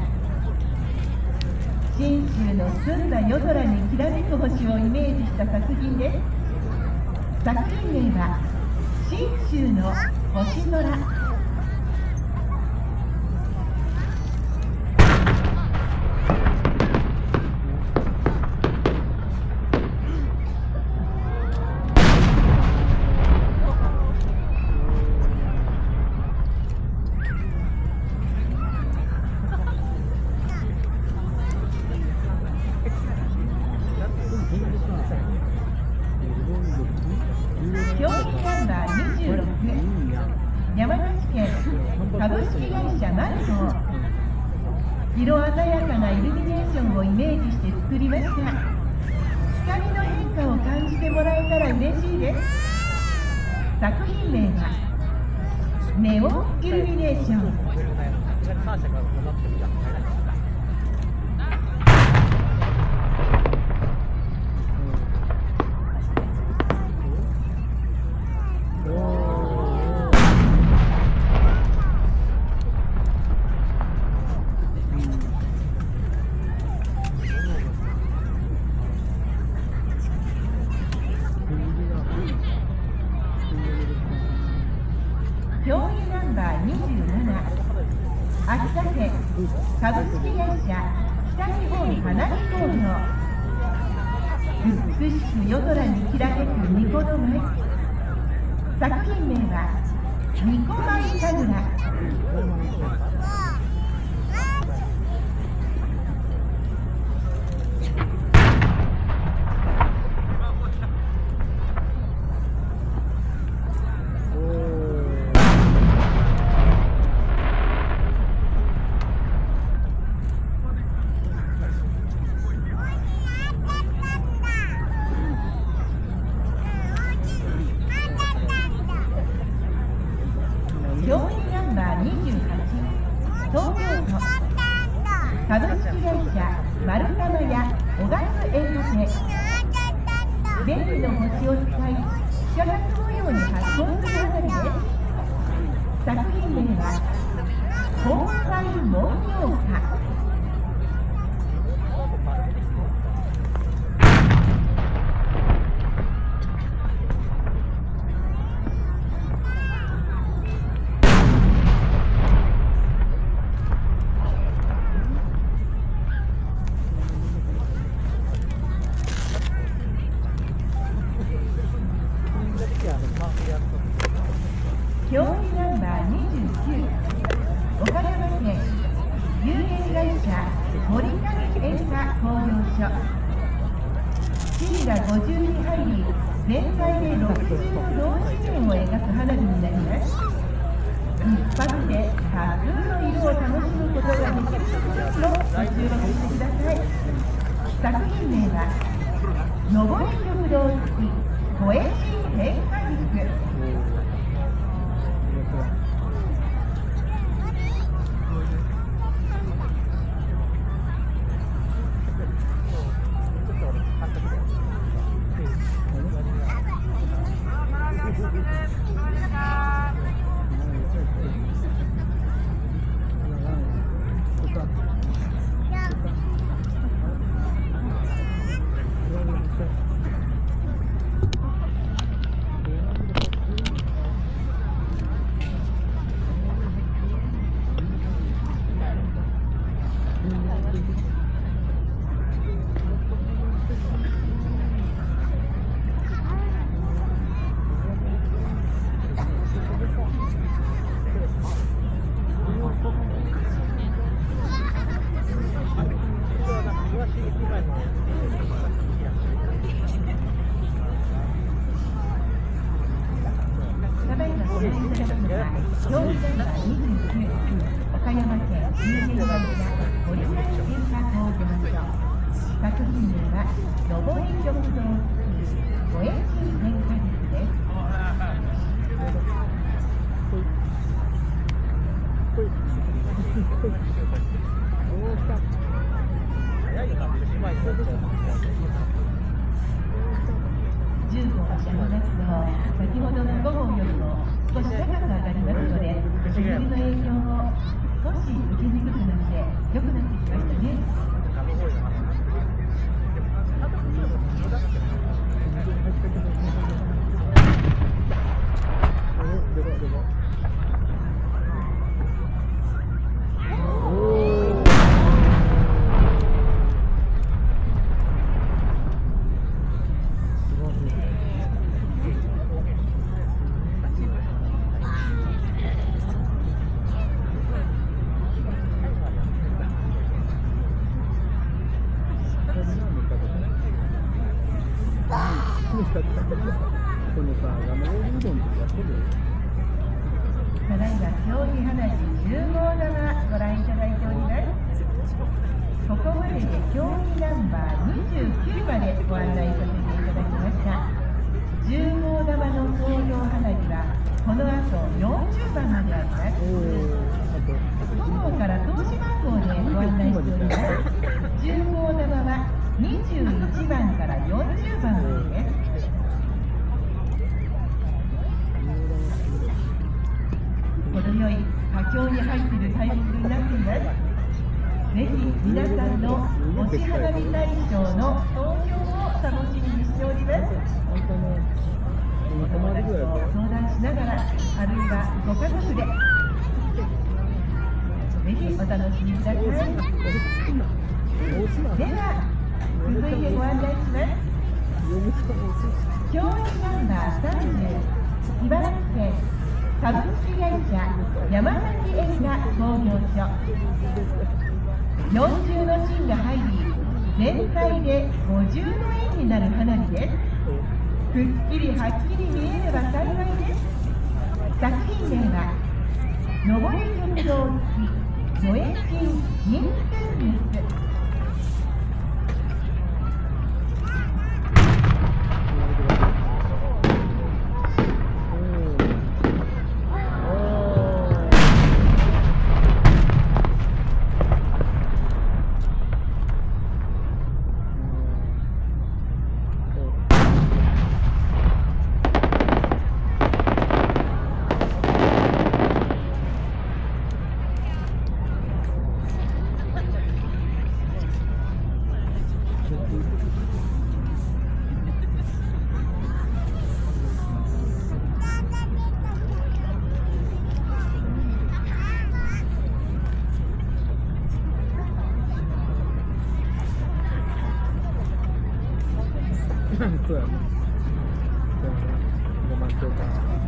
信州の澄んだ夜空にきらめく星をイメージした作品です。作品名は信州の星空。競技ナンバーにじゅうろく、山梨県株式会社マルコー。色鮮やかなイルミネーションをイメージして作りました。光の変化を感じてもらえたら嬉しいです。作品名はネオンイルミネーション。 秋田県株式会社北日本花火工業、美しく夜空にきらめくニコの舞。作品名はニコ舞神楽。競技ナンバーにじゅうはち、東京都株式会社丸玉屋おがつエンタメ。便利の星を使い四角模様に発光する花火です。作品名は盆栽文様花。競技ナンバーにじゅうきゅう、岡山県有限会社森上演歌工業所。シリがごじゅうに入り、全体でろくじゅうの同次元を描く花火になります。一発で多数の色を楽しむことができるのご注目してください。作品名は上り極道付き声新変化軸。競技ナンバーにじゅうきゅう、岡山県有限会社森上演歌工業所。作品名は上り極道声新変化軸です。じゅうごはしゃの熱度、先ほどのごほんよりも少し高く上がりますので、煙の影響を少し受けにくくなって良くなってきましたね。ただいま競技花火じゅうごうだまご覧いただいております。ここまでで競技ナンバーにじゅうきゅうまでご案内させていただきました。じゅうごうだまの創業花火はこの後よんじゅうばんまであります。本校から投資番号でご案内しております。じゅうごうだまはにじゅういちばんからよんじゅうばんまでです。程よい佳境に入っているタイミングになっています。ぜひ皆さんの推し花火大賞の投票を楽しみにしております。お友達と相談しながら、あるいはご家族でぜひひお楽しみください。では続いてご案内します。競泳ナンバーさんじゅう、茨城県株式会社山崎映画工業所。よん重の芯が入り、全体でご重の円になる花火です。くっきりはっきり見えれば幸いです。作品名は上り食堂付助演金銀粉です。 そうやね。そうやね。ごまんとか。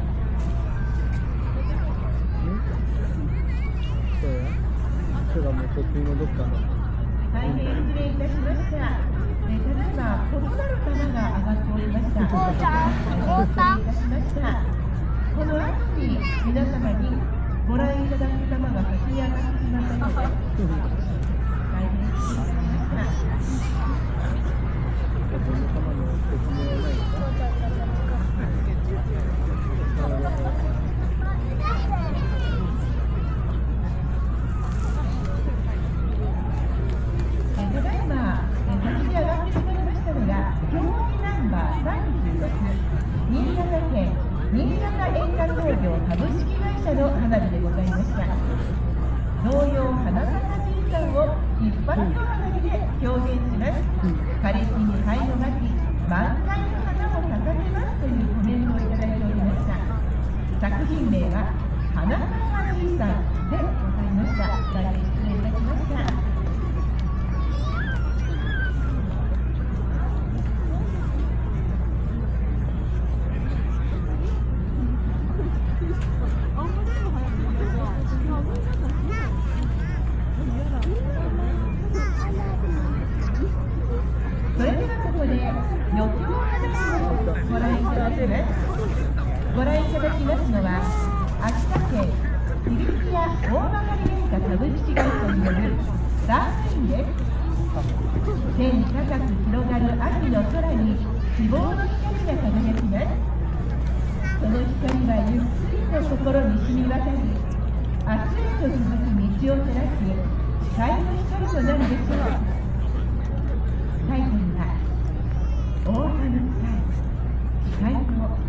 うんそうや。それがもうそっちのどっかの。 大変失礼いたしました。えー、ただいま異なる玉が上がっておりました。大変失礼いたしました。この後に皆様にご覧いただく玉が先に上がってしまったので、大変失礼いたしました。 どの玉の説明はないのか。 ただいま先に上がってしまいましたのが競技ナンバーさんじゅうろく、新潟県新潟演歌工業株式会社の花火でございました。童謡花咲じいさんを一発の花火で表現します。枯れ木に灰をまき、満開の花を咲かせますというコメントをいただいておりました。作品名は花咲じいさんでございました。大変失礼いたしました。それではここで四つの花火をご覧いただきます。ご覧いただきますのは秋田県響屋大曲演歌株式会社によるスターラインです。天高く広がる秋の空に希望の光が輝きます。その光はゆっくりと心に染み渡り、明日へと続く道を照らす視界の光となるでしょう。タイトルは「オータムスカイ」、視界の光。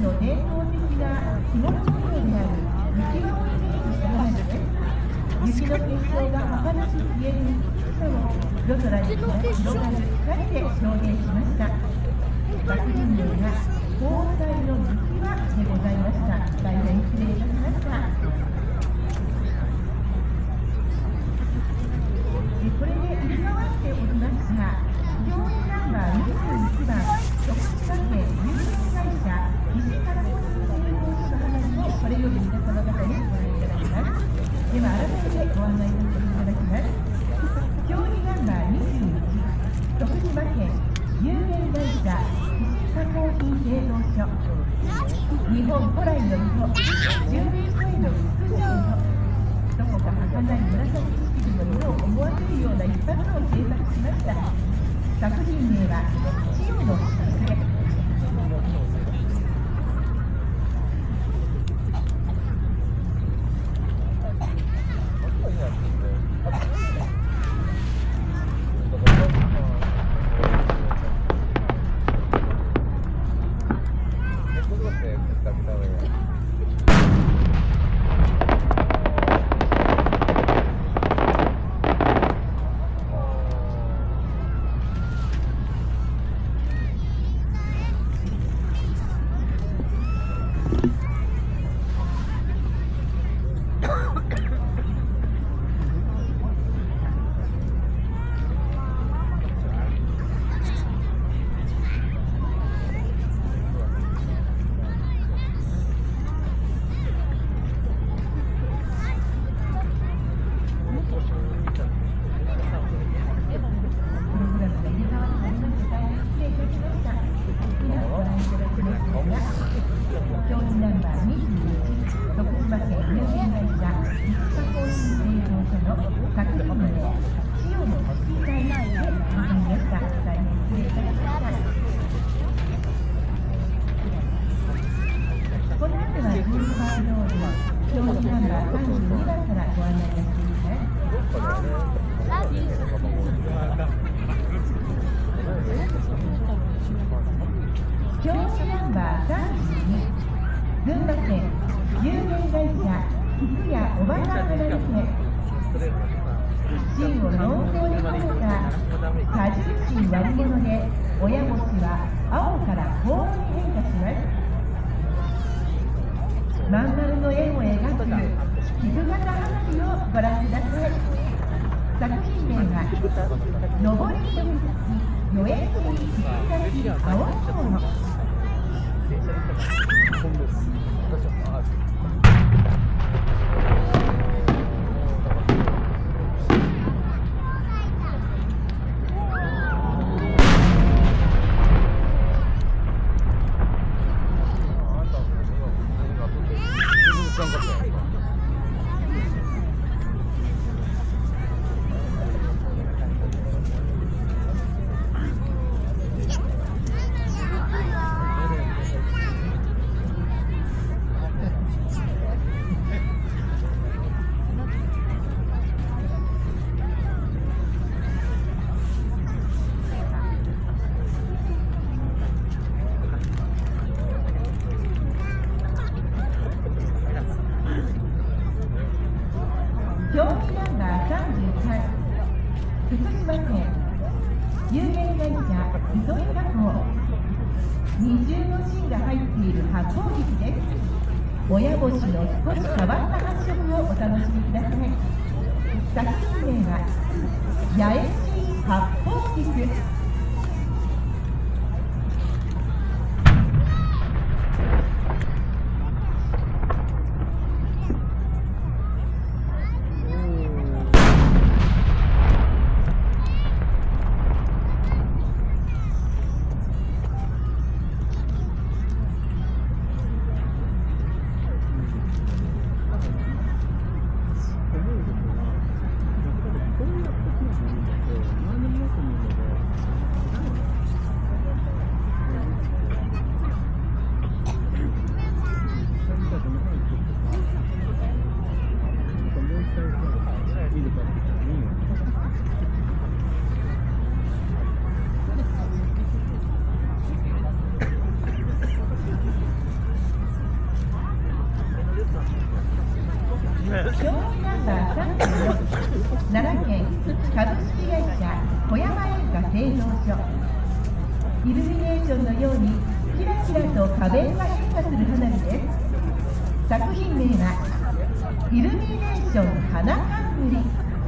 の伝統的な着物模様である雪のイメージした花火です。雪の結晶が儚く消える美しさを夜空に広がる光で表現しました。作品名が紅彩の雪輪でございました。大変失礼いたしました。これで入れ替わっておりますが、競技ナンバーにじゅういちばん、徳島県有限会社石原小杉製造所の花火をこれより皆様方にご覧いただきます。では改めてご案内させていただきます。競技ナンバーにじゅういち、徳島県有限会社石加工品製造所、日本古来の色、じゅうねんかいの福寿色、どこか儚い紫式部の色を思わせるような一発を制作しました。作品名は千代のすすめ。競技ナンバーさんじゅうに、群馬県有限会社菊屋おばさん花火店。芯を濃厚に込めた果汁芯割り物で、親餅は青から黄色に変化します。まん丸の円を描く菊型花火をご覧ください。作品名は上りと四円に引き出し青いもの。競技ナンバーさんじゅうさん、福島県有限会社糸井加工。二重の芯が入っている発泡菊です。親星の少し変わった発色をお楽しみください。作品名は八重芯発泡菊。 競技ナンバーさんじゅうよん、奈良県株式会社小山演歌製造所。イルミネーションのようにキラキラと花弁が変化する花火です。作品名はイルミネーション花冠。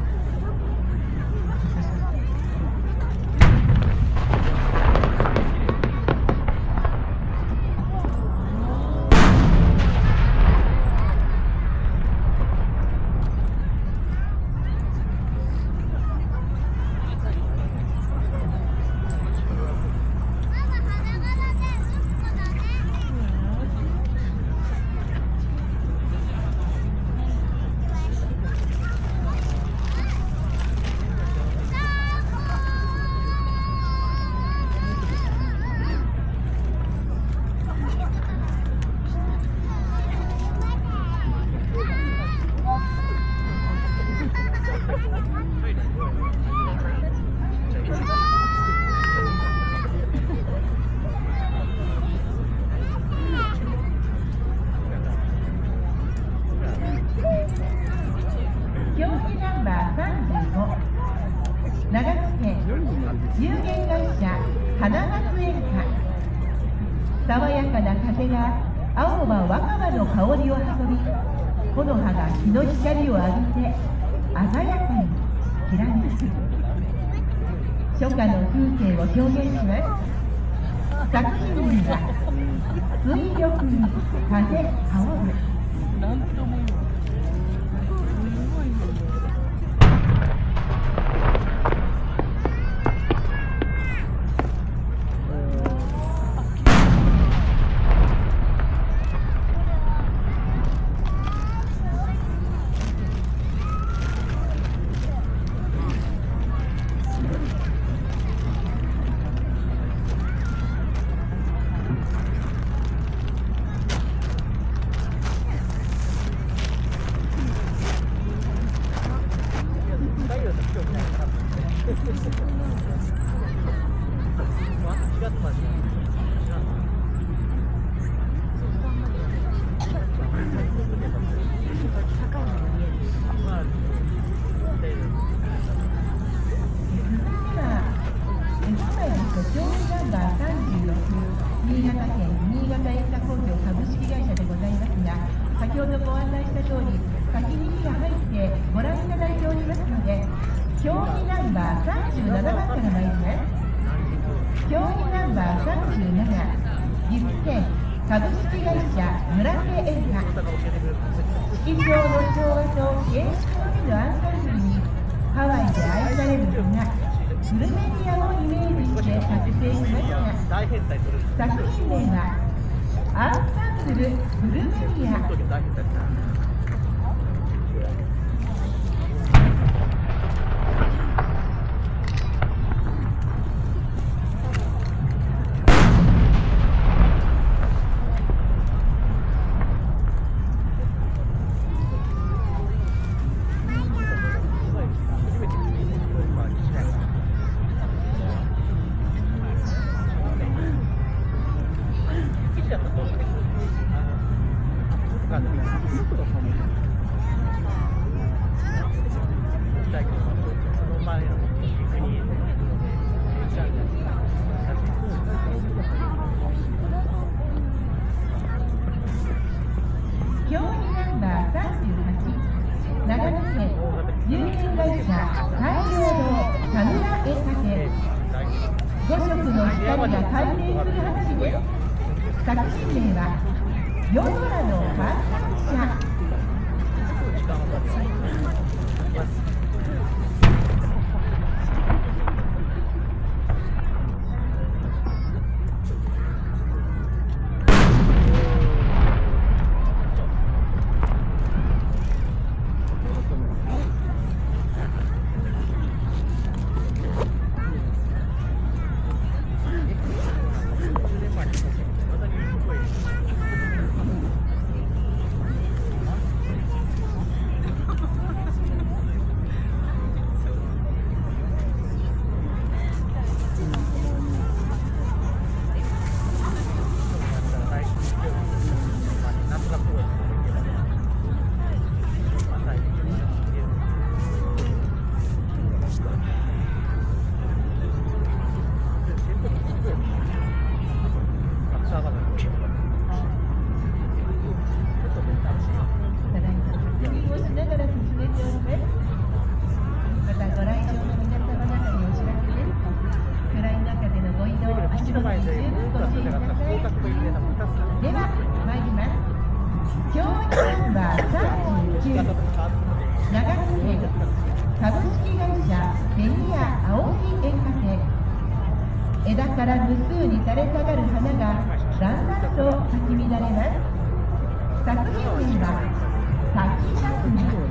長野県有限会社花松園花。爽やかな風が青葉若葉の香りを運び、木の葉が日の光を浴びて鮮やかにきらめく初夏の風景を表現します。作品名は水緑に風香る。新潟県新潟演歌工業株式会社でございますが、先ほどご案内した通り、先に火が入ってご覧いただいておりますので、競技ナンバーさんじゅうななばんから参ります。競技ナンバーさんじゅうなな、岐阜県株式会社村瀬演歌。式場の調和と芸術の美のアンサンブルにハワイで愛される歌、フルメディアをイメージして作成しました。作品名はアンサンブルフルメディア。競技ナンバーさんじゅうはち、長野県有限会社太陽堂田村演歌店。ご色の光が回転する花火です。作品名は夜空の観覧車。 競技ナンバーさんじゅうきゅう、長野県株式会社ベニヤ青木園花店。枝から無数に垂れ下がる花がだんだんと咲き乱れます。作品名は咲き桜。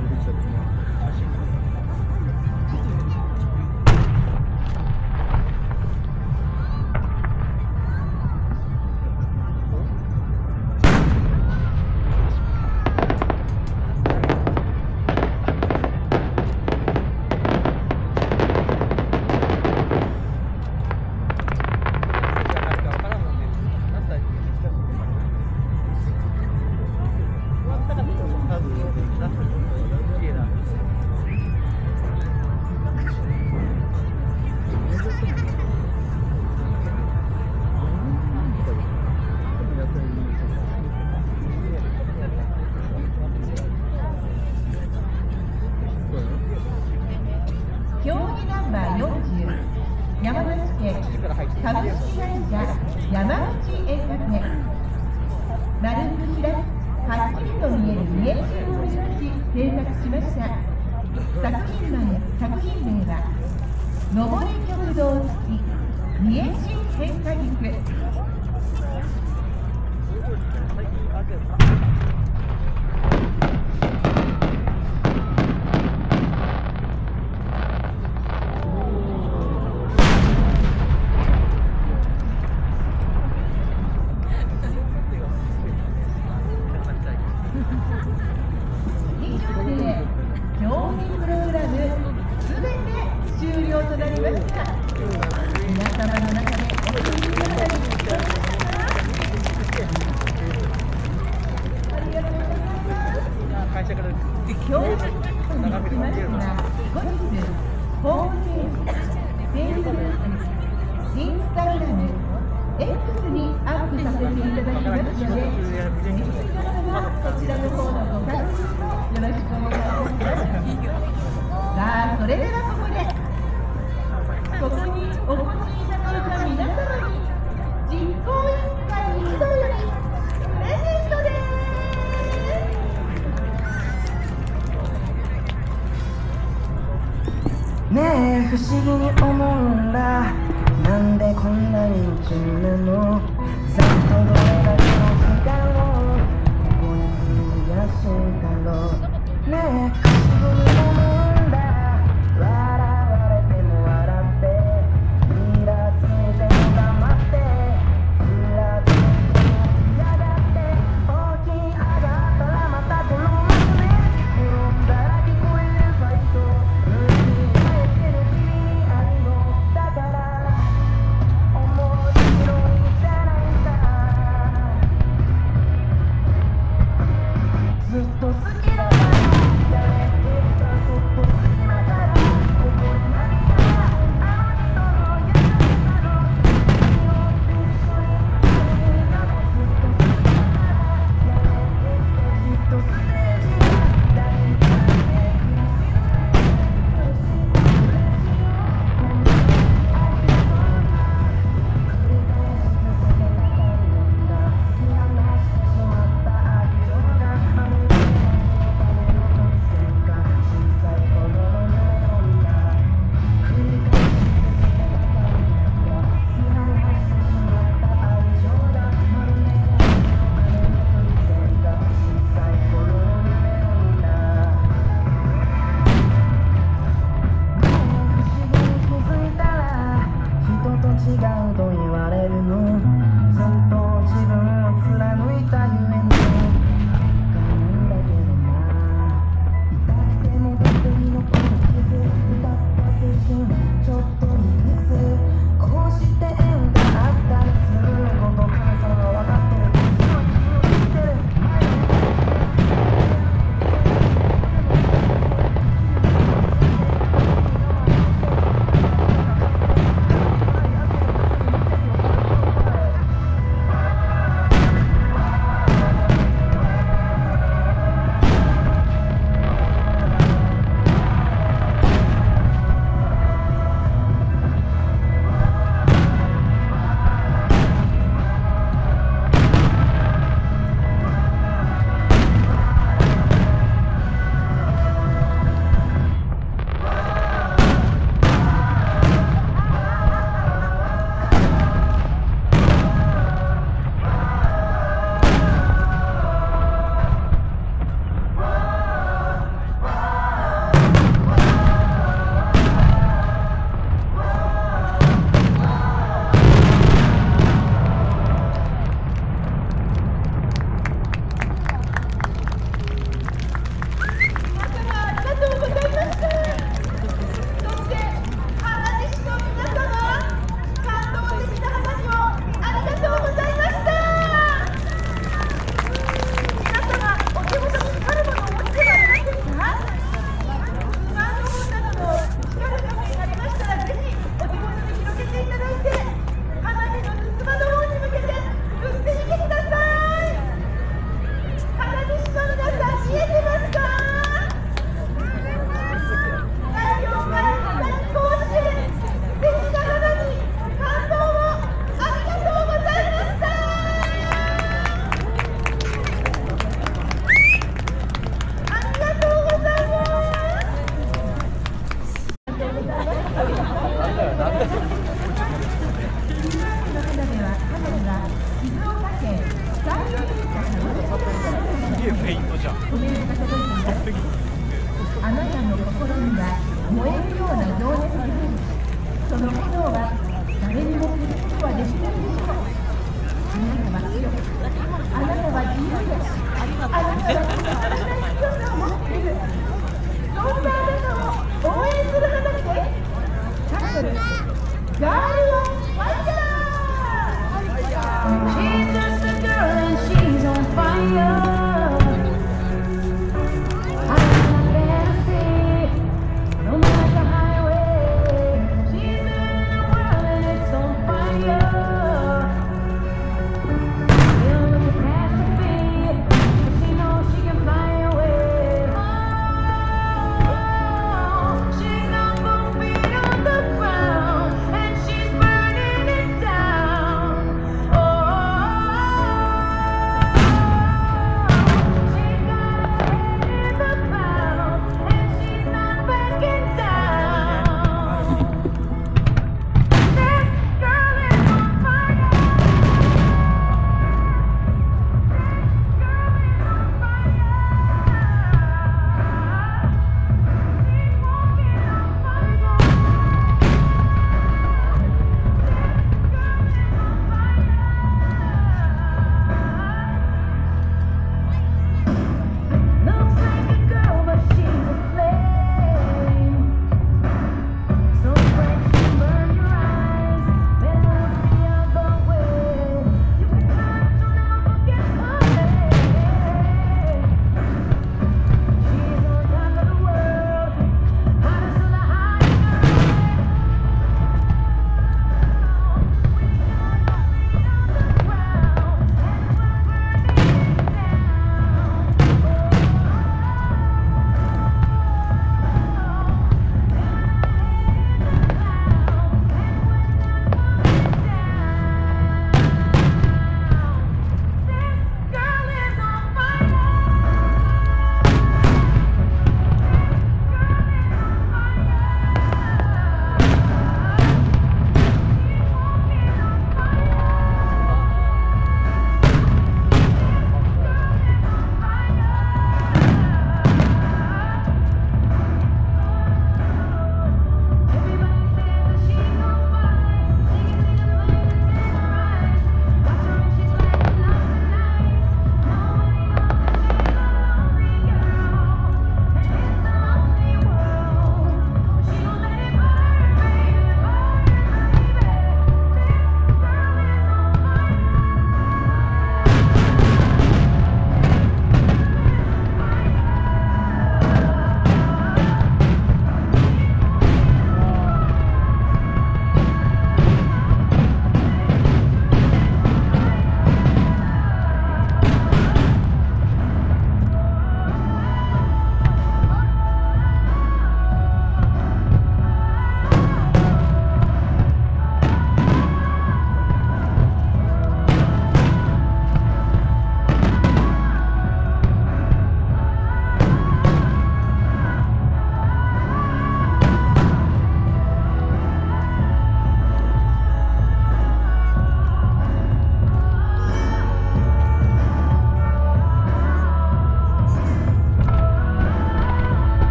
競技ナンバーよんじゅう、山梨県株式会社山口園花店。丸く開き、はっきりと見える見え集を目指し制作しました。作品名作品名は登れ極道付き見え集変化菊。以上で競技プログラムすべて終了となりました。皆様の中でお聞きください。ありがとうございます。競技結果につきましては後日ホームページ、Facebook、インスタグラム、X にアップさせていただきますので、ぜひそのままこちらの方のご確認をよろしくお願いいたします。さあ、それではここでここにお越しいただいた皆様に実行委員会一同よりプレゼントです。 ねえ不思議に思うんだ、なんでこんなに夢中なの。ざっとどれだけの時間をここに費やしたろう。ねえ不思議に思うんだ、笑われても笑って、イラついても黙って、イラついても嫌がって、起き上がったらまたこのままね、転んだら聞こえるファイト。ずっと好きだから誰かそっと好きながらここに何かあの人の優しさの君を一緒に歩いたの。ずっと好きだからきっとステージが大歓声に嬉しい嬉しい本当にありがとうな。繰り返し続けたかったんだ。好きな目してしまったあげようがコメントが届いています。あなたの心には燃えるような情熱があり、その炎は誰にも消すことはできないでしょう。あなたは強く、あなたは自由です。あなたは